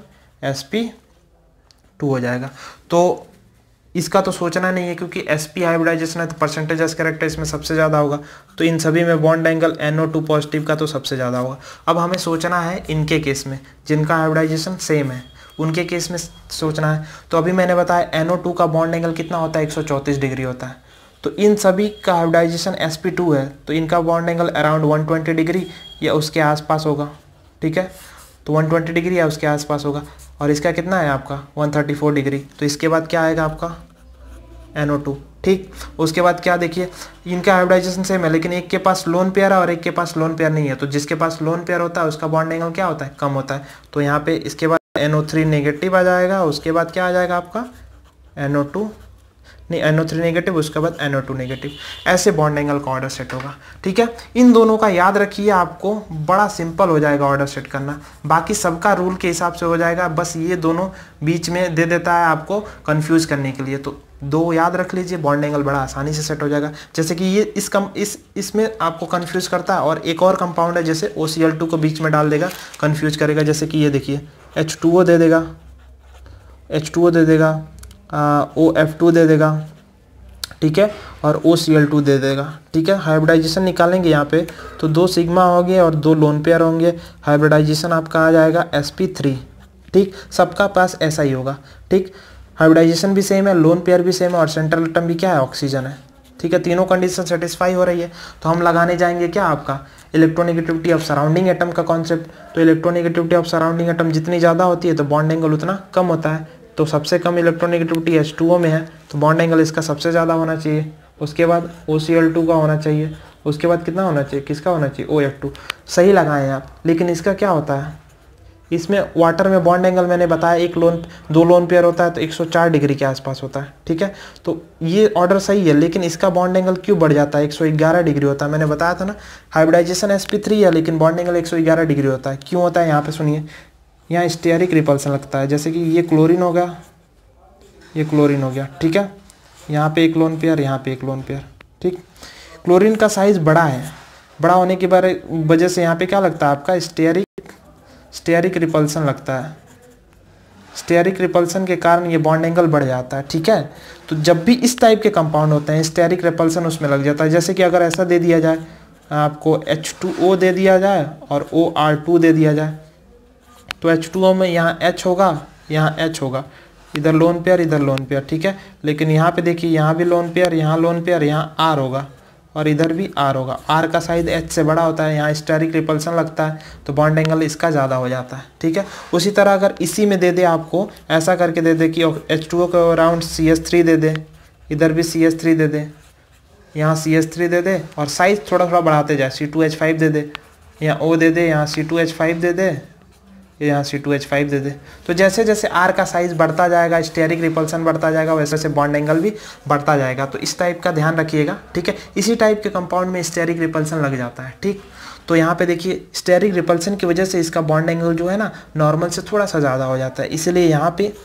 sp2 हो जाएगा। तो इसका तो सोचना नहीं है क्योंकि sp हाइब्रिडाइजेशन है तो परसेंटेज कैरेक्टर इसमें सबसे ज़्यादा होगा, तो इन सभी में बॉन्ड एंगल NO2 पॉजिटिव का तो सबसे ज़्यादा होगा। अब हमें सोचना है इनके केस में जिनका हाइब्रिडाइजेशन सेम है, उनके केस में सोचना है। तो अभी मैंने बताया NO2 का बॉन्ड एंगल कितना होता है, 134 डिग्री होता है। तो इन सभी का हाइब्रिडाइजेशन sp2 है, तो इनका बॉन्ड एंगल अराउंड 120 डिग्री या उसके आसपास होगा, ठीक है, तो 120 डिग्री या उसके आसपास होगा। और इसका कितना है आपका 134 डिग्री, तो इसके बाद क्या आएगा आपका NO2, ठीक। उसके बाद क्या देखिए, इनका हाइब्रिडाइजेशन सेम है लेकिन एक के पास लोन पेयर है और एक के पास लोन पेयर नहीं है, तो जिसके पास लोन पेयर होता है उसका बॉन्ड एंगल क्या होता है, कम होता है। तो यहाँ पे इसके बाद NO3 नेगेटिव आ जाएगा, उसके बाद क्या आ जाएगा आपका NO2 नहीं NO3 नेगेटिव, उसके बाद NO2 नेगेटिव। ऐसे बॉन्ड एंगल का ऑर्डर सेट होगा। ठीक है, इन दोनों का याद रखिए, आपको बड़ा सिंपल हो जाएगा ऑर्डर सेट करना। बाकी सबका रूल के हिसाब से हो जाएगा, बस ये दोनों बीच में दे देता है आपको कंफ्यूज करने के लिए। तो दो याद रख लीजिए, बॉन्ड एंगल बड़ा आसानी से सेट हो जाएगा। जैसे कि ये इसमें आपको कंफ्यूज करता है, और एक और कंपाउंड है जैसे OCl2 को बीच में डाल देगा, कंफ्यूज करेगा। जैसे कि ये देखिए H2O दे देगा, H2O दे देगा, OF2 दे देगा, ठीक है, और OCl2 दे देगा। ठीक है, हाइब्रिडाइजेशन निकालेंगे यहाँ पे तो 2 सिग्मा होंगे और 2 लोन पेयर होंगे। हाइब्रिडाइजेशन आपका आ जाएगा sp3। ठीक, सबका पास ऐसा ही होगा। ठीक, हाइब्रिडाइजेशन भी सेम है, लोन पेयर भी सेम है, और सेंट्रल एटम भी क्या है, ऑक्सीजन है। ठीक है, तीनों कंडीशन सेटिस्फाई हो रही है। तो हम लगाने जाएंगे क्या, आपका इलेक्ट्रोनेगेटिविटी ऑफ सराउंडिंग एटम का कॉन्सेप्ट। तो इलेक्ट्रोनेगेटिविटी ऑफ सराउंडिंग एटम जितनी ज़्यादा होती है तो बॉन्ड एंगल उतना कम होता है। तो सबसे कम इलेक्ट्रोनेगेटिविटी H2O में है, तो बॉन्ड एंगल इसका सबसे ज़्यादा होना चाहिए। उसके बाद OCl2 का होना चाहिए, उसके बाद कितना होना चाहिए, किसका होना चाहिए, OF2। सही लगाएं आप। लेकिन इसका क्या होता है, इसमें वाटर में बॉन्ड एंगल मैंने बताया 2 लोन पेयर होता है तो 104 डिग्री के आसपास होता है। ठीक है, तो ये ऑर्डर सही है, लेकिन इसका बॉन्ड एंगल क्यों बढ़ जाता है, 111 डिग्री होता है। मैंने बताया था ना, हाइब्रिडाइजेशन sp3 है, लेकिन बॉन्ड एंगल 111 डिग्री होता है। क्यों होता है, यहाँ पे सुनिए। यहाँ स्टेरिक रिपल्सन लगता है, जैसे कि ये क्लोरीन हो गया, ये क्लोरीन हो गया। ठीक है, यहाँ पे एक लोन पेयर, यहाँ पे एक लोन पेयर। ठीक, क्लोरीन का साइज बड़ा है, बड़ा होने की वजह से यहाँ पे क्या लगता है आपका स्टेरिक रिपल्सन लगता है। स्टेरिक रिपल्सन के कारण ये बॉन्ड एंगल बढ़ जाता है। ठीक है, तो जब भी इस टाइप के कंपाउंड होते हैं स्टेरिक रिपल्सन उसमें लग जाता है। जैसे कि अगर ऐसा दे दिया जाए आपको, H2O दे दिया जाए और OR2 दे दिया जाए, तो H2O में यहाँ H होगा, यहाँ H होगा, इधर लोन पेयर, इधर लोन पेयर। ठीक है, लेकिन यहाँ पे देखिए, यहाँ भी लोन पेयर, यहाँ लोन पेयर, यहाँ R होगा, और इधर भी R होगा। R का साइज H से बड़ा होता है, यहाँ स्टेरिक रिपल्सन लगता है, तो बॉन्ड एंगल इसका ज़्यादा हो जाता है। ठीक है, उसी तरह अगर इसी में दे दे आपको, ऐसा करके दे दे कि H2O के अराउंड CH3 दे दे, इधर भी CH3 दे दे, यहाँ CH3 दे दे, और साइज थोड़ा थोड़ा बढ़ाते जाए, C2H5 दे दे, यहाँ O दे दे, यहाँ C2H5 दे दे, यहाँ C2H5 दे दे। तो जैसे जैसे R का साइज बढ़ता जाएगा, स्टेरिक रिपल्सन बढ़ता जाएगा, वैसे वैसे बॉन्ड एंगल भी बढ़ता जाएगा। तो इस टाइप का ध्यान रखिएगा। ठीक है, इसी टाइप के कंपाउंड में स्टेरिक रिपल्सन लग जाता है। ठीक, तो यहाँ पे देखिए स्टेरिक रिपल्सन की वजह से इसका बॉन्ड एंगल जो है ना, नॉर्मल से थोड़ा सा ज़्यादा हो जाता है। इसलिए यहाँ पे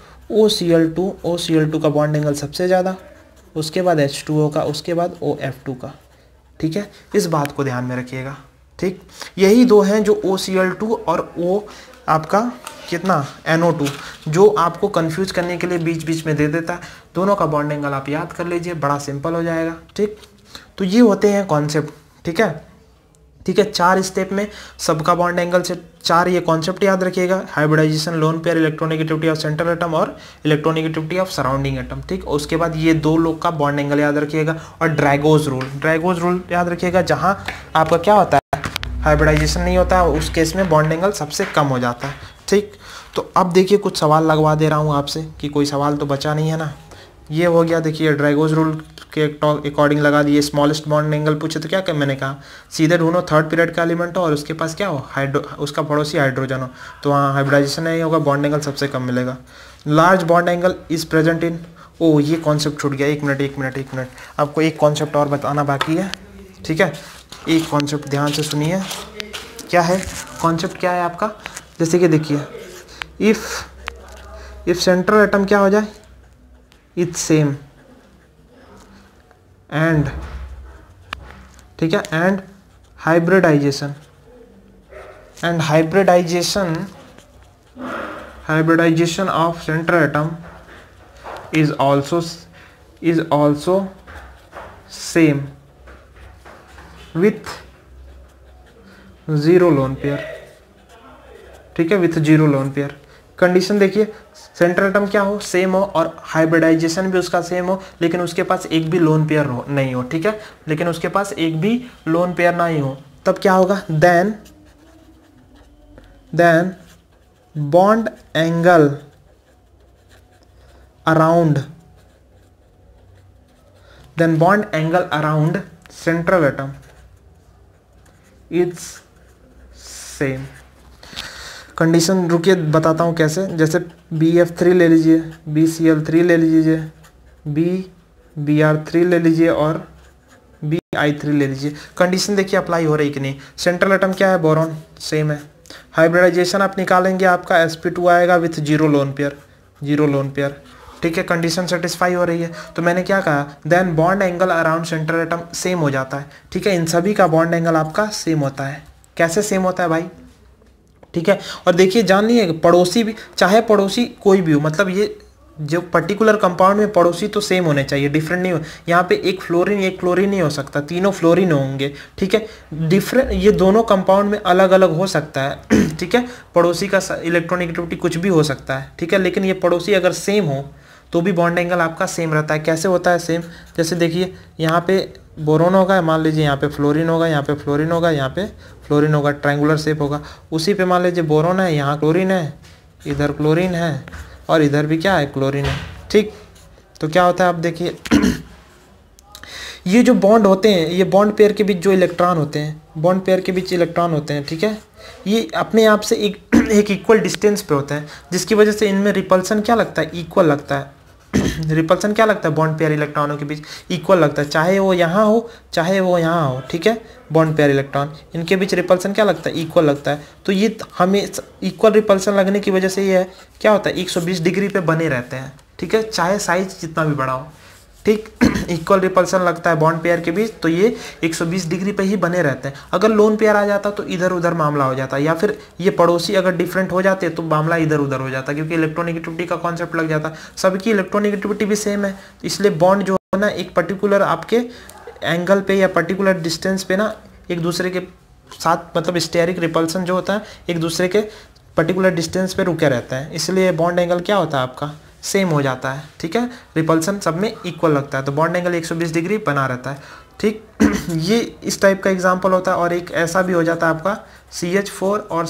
OCl2 का बॉन्ड एंगल सबसे ज़्यादा, उसके बाद H2O का, उसके बाद OF2 का। ठीक है, इस बात को ध्यान में रखिएगा। ठीक, यही दो हैं जो OCl2 और O आपका कितना NO2, जो आपको कंफ्यूज करने के लिए बीच बीच में दे देता है। दोनों का बॉन्ड एंगल आप याद कर लीजिए, बड़ा सिंपल हो जाएगा। ठीक, तो ये होते हैं कॉन्सेप्ट। ठीक है, ठीक है, 4 स्टेप में सबका बॉन्ड एंगल से 4 ये कॉन्सेप्ट याद रखिएगा, hybridization, lone pair, electronegativity of central atom और इलेक्ट्रोनेगेटिविटी ऑफ सराउंडिंग एटम। ठीक, उसके बाद ये 2 लोग का बॉन्ड एंगल याद रखिएगा, और ड्रैगोज रूल याद रखिएगा, जहाँ आपका क्या होता है, हाइब्रिडाइजेशन नहीं होता है, उस केस में बॉन्ड एंगल सबसे कम हो जाता है। ठीक, तो अब देखिए कुछ सवाल लगवा दे रहा हूँ आपसे कि कोई सवाल तो बचा नहीं है ना। ये हो गया, देखिए ड्रैगोज रूल के अकॉर्डिंग लगा दिए। स्मॉलेस्ट बॉन्ड एंगल पूछे तो क्या मैंने कहा, सीधे ढूंढो थर्ड पीरियड का एलिमेंट हो और उसके पास क्या हो, उसका पड़ोसी हाइड्रोजन हो, तो वहाँ हाइब्रिडाइजेशन नहीं होगा, बॉन्ड एंगल सबसे कम मिलेगा। Large bond angle is present in, ओ ये कॉन्सेप्ट छूट गया, एक मिनट, आपको एक कॉन्सेप्ट और बताना बाकी है। ठीक है, एक कॉन्सेप्ट ध्यान से सुनिए, क्या है कॉन्सेप्ट, क्या है आपका, जैसे कि देखिए, इफ सेंट्रल एटम क्या हो जाए, इट्स सेम, एंड, ठीक है, and hybridization of central atom is also same with 0 lone pair. ठीक है, विथ 0 लोन पेयर। कंडीशन देखिए, सेंट्रल एटम क्या हो, सेम हो, और हाइब्रिडाइजेशन भी उसका सेम हो, लेकिन उसके पास एक भी लोन पेयर नहीं हो। ठीक है, लेकिन उसके पास एक भी लोन पेयर नहीं हो, तब क्या होगा, then bond angle around central atom is same। Condition रुकिए बताता हूँ कैसे। जैसे BF3 ले लीजिए, BCl3 ले लीजिए, BR3 ले लीजिए और BI3 ले लीजिए। कंडीशन देखिए अप्लाई हो रही कि नहीं। सेंट्रल एटम क्या है, बोरॉन, सेम है। हाइब्रिडाइजेशन आप निकालेंगे, आपका sp2 आएगा with 0 lone pair, 0 lone pair. ठीक है, कंडीशन सेटिस्फाई हो रही है। तो मैंने क्या कहा, then bond angle around central atom same हो जाता है। ठीक है, इन सभी का बॉन्ड एंगल आपका सेम होता है। कैसे सेम होता है भाई, ठीक है। और देखिए जान लीजिए पड़ोसी भी, चाहे पड़ोसी कोई भी हो, मतलब ये जो पर्टिकुलर कंपाउंड में पड़ोसी तो सेम होने चाहिए, डिफरेंट नहीं हो। यहाँ पे एक फ्लोरीन एक क्लोरीन नहीं हो सकता, तीनों फ्लोरीन होंगे। ठीक है, डिफरेंट, ये दोनों कंपाउंड में अलग अलग हो सकता है। ठीक है, पड़ोसी का इलेक्ट्रॉनिगेटिविटी कुछ भी हो सकता है। ठीक है, लेकिन ये पड़ोसी अगर सेम हो तो भी बॉन्ड एंगल आपका सेम रहता है। कैसे होता है सेम, जैसे देखिए यहाँ पे बोरोन होगा, मान लीजिए यहाँ पे फ्लोरीन होगा, यहाँ पे फ्लोरीन होगा, यहाँ पे फ्लोरीन होगा, ट्रायंगुलर शेप होगा। उसी पे मान लीजिए बोरोन है, यहाँ क्लोरीन है, इधर क्लोरीन है और इधर भी क्या है, क्लोरीन है। ठीक, तो क्या होता है आप देखिए ये जो बॉन्ड होते हैं, ये बॉन्ड पेयर के बीच जो इलेक्ट्रॉन होते हैं, बॉन्ड पेयर के बीच इलेक्ट्रॉन होते हैं, ठीक है, ये अपने आप से एक इक्वल डिस्टेंस पे होते हैं, जिसकी वजह से इनमें रिपल्सन क्या लगता है, इक्वल लगता है। रिपल्सन क्या लगता है, बॉन्ड पेयर इलेक्ट्रॉनों के बीच इक्वल लगता है, चाहे वो यहाँ हो चाहे वो यहाँ हो। ठीक है, बॉन्ड पेयर इलेक्ट्रॉन इनके बीच रिपल्सन क्या लगता है, इक्वल लगता है। तो ये हमें इक्वल रिपल्सन लगने की वजह से ये है क्या होता है, 120 डिग्री पे बने रहते हैं। ठीक है, चाहे साइज जितना भी बड़ा हो। ठीक, इक्वल रिपल्सन लगता है बॉन्ड पेयर के बीच, तो ये 120 डिग्री पे ही बने रहते हैं। अगर लोन पेयर आ जाता तो इधर उधर मामला हो जाता, या फिर ये पड़ोसी अगर डिफरेंट हो जाते तो मामला इधर उधर हो जाता, क्योंकि इलेक्ट्रोनिगेटिविटी का कॉन्सेप्ट लग जाता। सबकी इलेक्ट्रोनिगेटिविटी भी सेम है, इसलिए बॉन्ड जो है ना एक पर्टिकुलर आपके एंगल पे या पर्टिकुलर डिस्टेंस पे ना एक दूसरे के साथ, मतलब स्टेरिक रिपल्सन जो होता है एक दूसरे के पर्टिकुलर डिस्टेंस पे रुके रहता है, इसलिए बॉन्ड एंगल क्या होता है आपका, सेम हो जाता है। ठीक है, रिपल्सन सब में इक्वल लगता है, तो बॉन्ड एंगल 120 डिग्री बना रहता है। ठीक, ये इस टाइप का एग्जांपल होता है। और एक ऐसा भी हो जाता है आपका CH4 और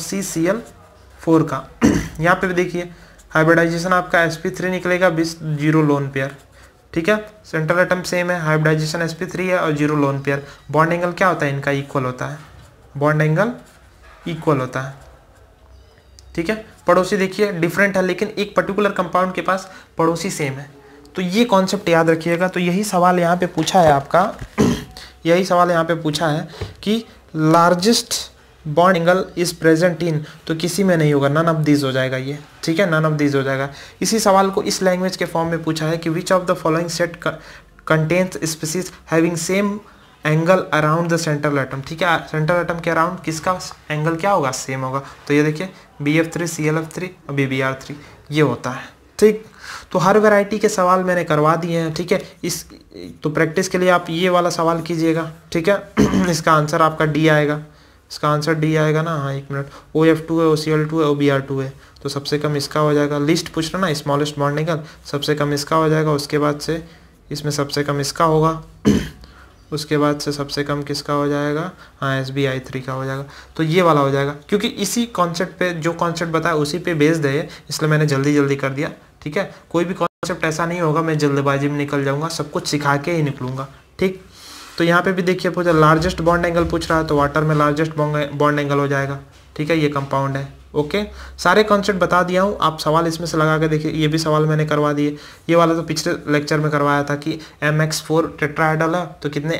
CCl4 का। यहाँ पे भी देखिए हाइब्रिडाइजेशन आपका sp3 निकलेगा 0 लोन पेयर। ठीक है, सेंट्रल एटम सेम है, हाइब्रिडाइजेशन sp3 है और 0 लोन पेयर। बॉन्ड एंगल क्या होता है इनका, इक्वल होता है, बॉन्ड एंगल इक्वल होता है। ठीक है, पड़ोसी देखिए डिफरेंट है, लेकिन एक पर्टिकुलर कंपाउंड के पास पड़ोसी सेम है। तो ये कॉन्सेप्ट याद रखिएगा। तो यही सवाल यहाँ पे पूछा है आपका, यही सवाल यहाँ पे पूछा है कि largest bond angle is present in, तो किसी में नहीं होगा, नन ऑफ दीज हो जाएगा ये। ठीक है, नन ऑफ दीज हो जाएगा। इसी सवाल को इस लैंग्वेज के फॉर्म में पूछा है कि which of the following set contains species having same angle around the central atom. ठीक है, सेंट्रल एटम के अराउंड किसका एंगल क्या होगा, सेम होगा। तो ये देखिए BF3 CLF3 और BBR3 ये होता है। ठीक, तो हर वैरायटी के सवाल मैंने करवा दिए हैं। ठीक है, इस तो प्रैक्टिस के लिए आप ये वाला सवाल कीजिएगा। ठीक है, इसका आंसर आपका D आएगा, इसका आंसर D आएगा ना। हाँ, एक मिनट, OF2 है, OCl2 है, OBR2 है, तो सबसे कम इसका हो जाएगा। लिस्ट पूछ रहा ना, स्मॉलेस्ट बॉन्ड एंगल, सबसे कम इसका हो जाएगा। उसके बाद से इसमें सबसे कम इसका होगा, उसके बाद से सबसे कम किसका हो जाएगा, हाँ SBI3 का हो जाएगा। तो ये वाला हो जाएगा, क्योंकि इसी कॉन्सेप्ट पे जो कॉन्सेप्ट बताया उसी पे बेस्ड है, इसलिए मैंने जल्दी जल्दी कर दिया। ठीक है, कोई भी कॉन्सेप्ट ऐसा नहीं होगा मैं जल्दबाजी में निकल जाऊंगा, सब कुछ सिखा के ही निकलूंगा। ठीक, तो यहाँ पे भी देखिए पूछा लार्जेस्ट बॉन्ड एंगल पूछ रहा है, तो वाटर में लार्जेस्ट बॉन्ड एंगल हो जाएगा। ठीक है, ये कंपाउंड है। ओके, सारे कॉन्सेप्ट बता दिया हूँ, आप सवाल इसमें से लगा के देखिए। ये भी सवाल मैंने करवा दिए, ये वाला तो पिछले लेक्चर में करवाया था कि MX4 टेट्राहेड्रल है तो कितने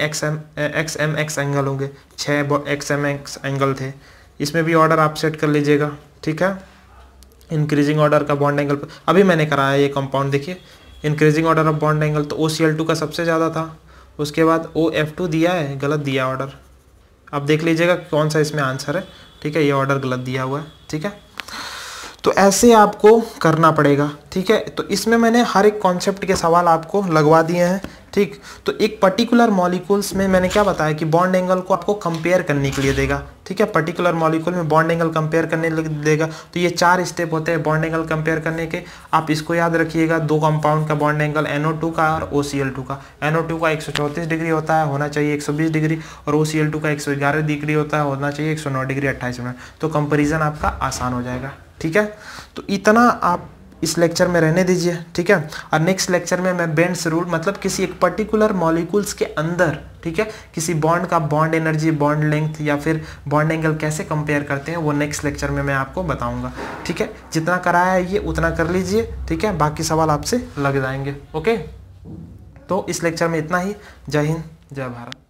XMX एंगल होंगे, 6 XMX एंगल थे। इसमें भी ऑर्डर आप सेट कर लीजिएगा। ठीक है, इंक्रीजिंग ऑर्डर का बॉन्ड एंगल अभी मैंने कराया ये कंपाउंड। देखिए increasing order of bond angle तो OCl2 का सबसे ज़्यादा था, उसके बाद OF2 दिया है, गलत दिया ऑर्डर। अब देख लीजिएगा कौन सा इसमें आंसर है। ठीक है, ये ऑर्डर गलत दिया हुआ है। ठीक है, तो ऐसे आपको करना पड़ेगा। ठीक है, तो इसमें मैंने हर एक कॉन्सेप्ट के सवाल आपको लगवा दिए हैं। ठीक, तो एक पर्टिकुलर मॉलिक्यूल्स में मैंने क्या बताया कि बॉन्ड एंगल को आपको कंपेयर करने के लिए देगा। ठीक है, पर्टिकुलर मॉलिक्यूल में बॉन्ड एंगल कंपेयर करने देगा। तो ये 4 स्टेप होते हैं बॉन्ड एंगल कंपेयर करने के, आप इसको याद रखिएगा। 2 कंपाउंड का बॉन्ड एंगल NO2 का और OCl2 का। NO2 का 134 डिग्री होता है, होना चाहिए 120 डिग्री, और OCl2 का 111 डिग्री होता है, होना चाहिए 109 डिग्री 28 मिनट। तो कंपेरिजन आपका आसान हो जाएगा। ठीक है, तो इतना आप इस लेक्चर में रहने दीजिए, ठीक है। और नेक्स्ट लेक्चर में मैं बेंड्स रूल मतलब किसी एक पर्टिकुलर मॉलिक्यूल्स के अंदर, ठीक है, किसी बॉन्ड का बॉन्ड एनर्जी, बॉन्ड लेंथ या फिर बॉन्ड एंगल कैसे कंपेयर करते हैं वो नेक्स्ट लेक्चर में मैं आपको बताऊंगा, ठीक है। जितना कराया है ये उतना कर लीजिए, ठीक है, बाकी सवाल आपसे लग जाएंगे। ओके, तो इस लेक्चर में इतना ही। जय हिंद, जय भारत।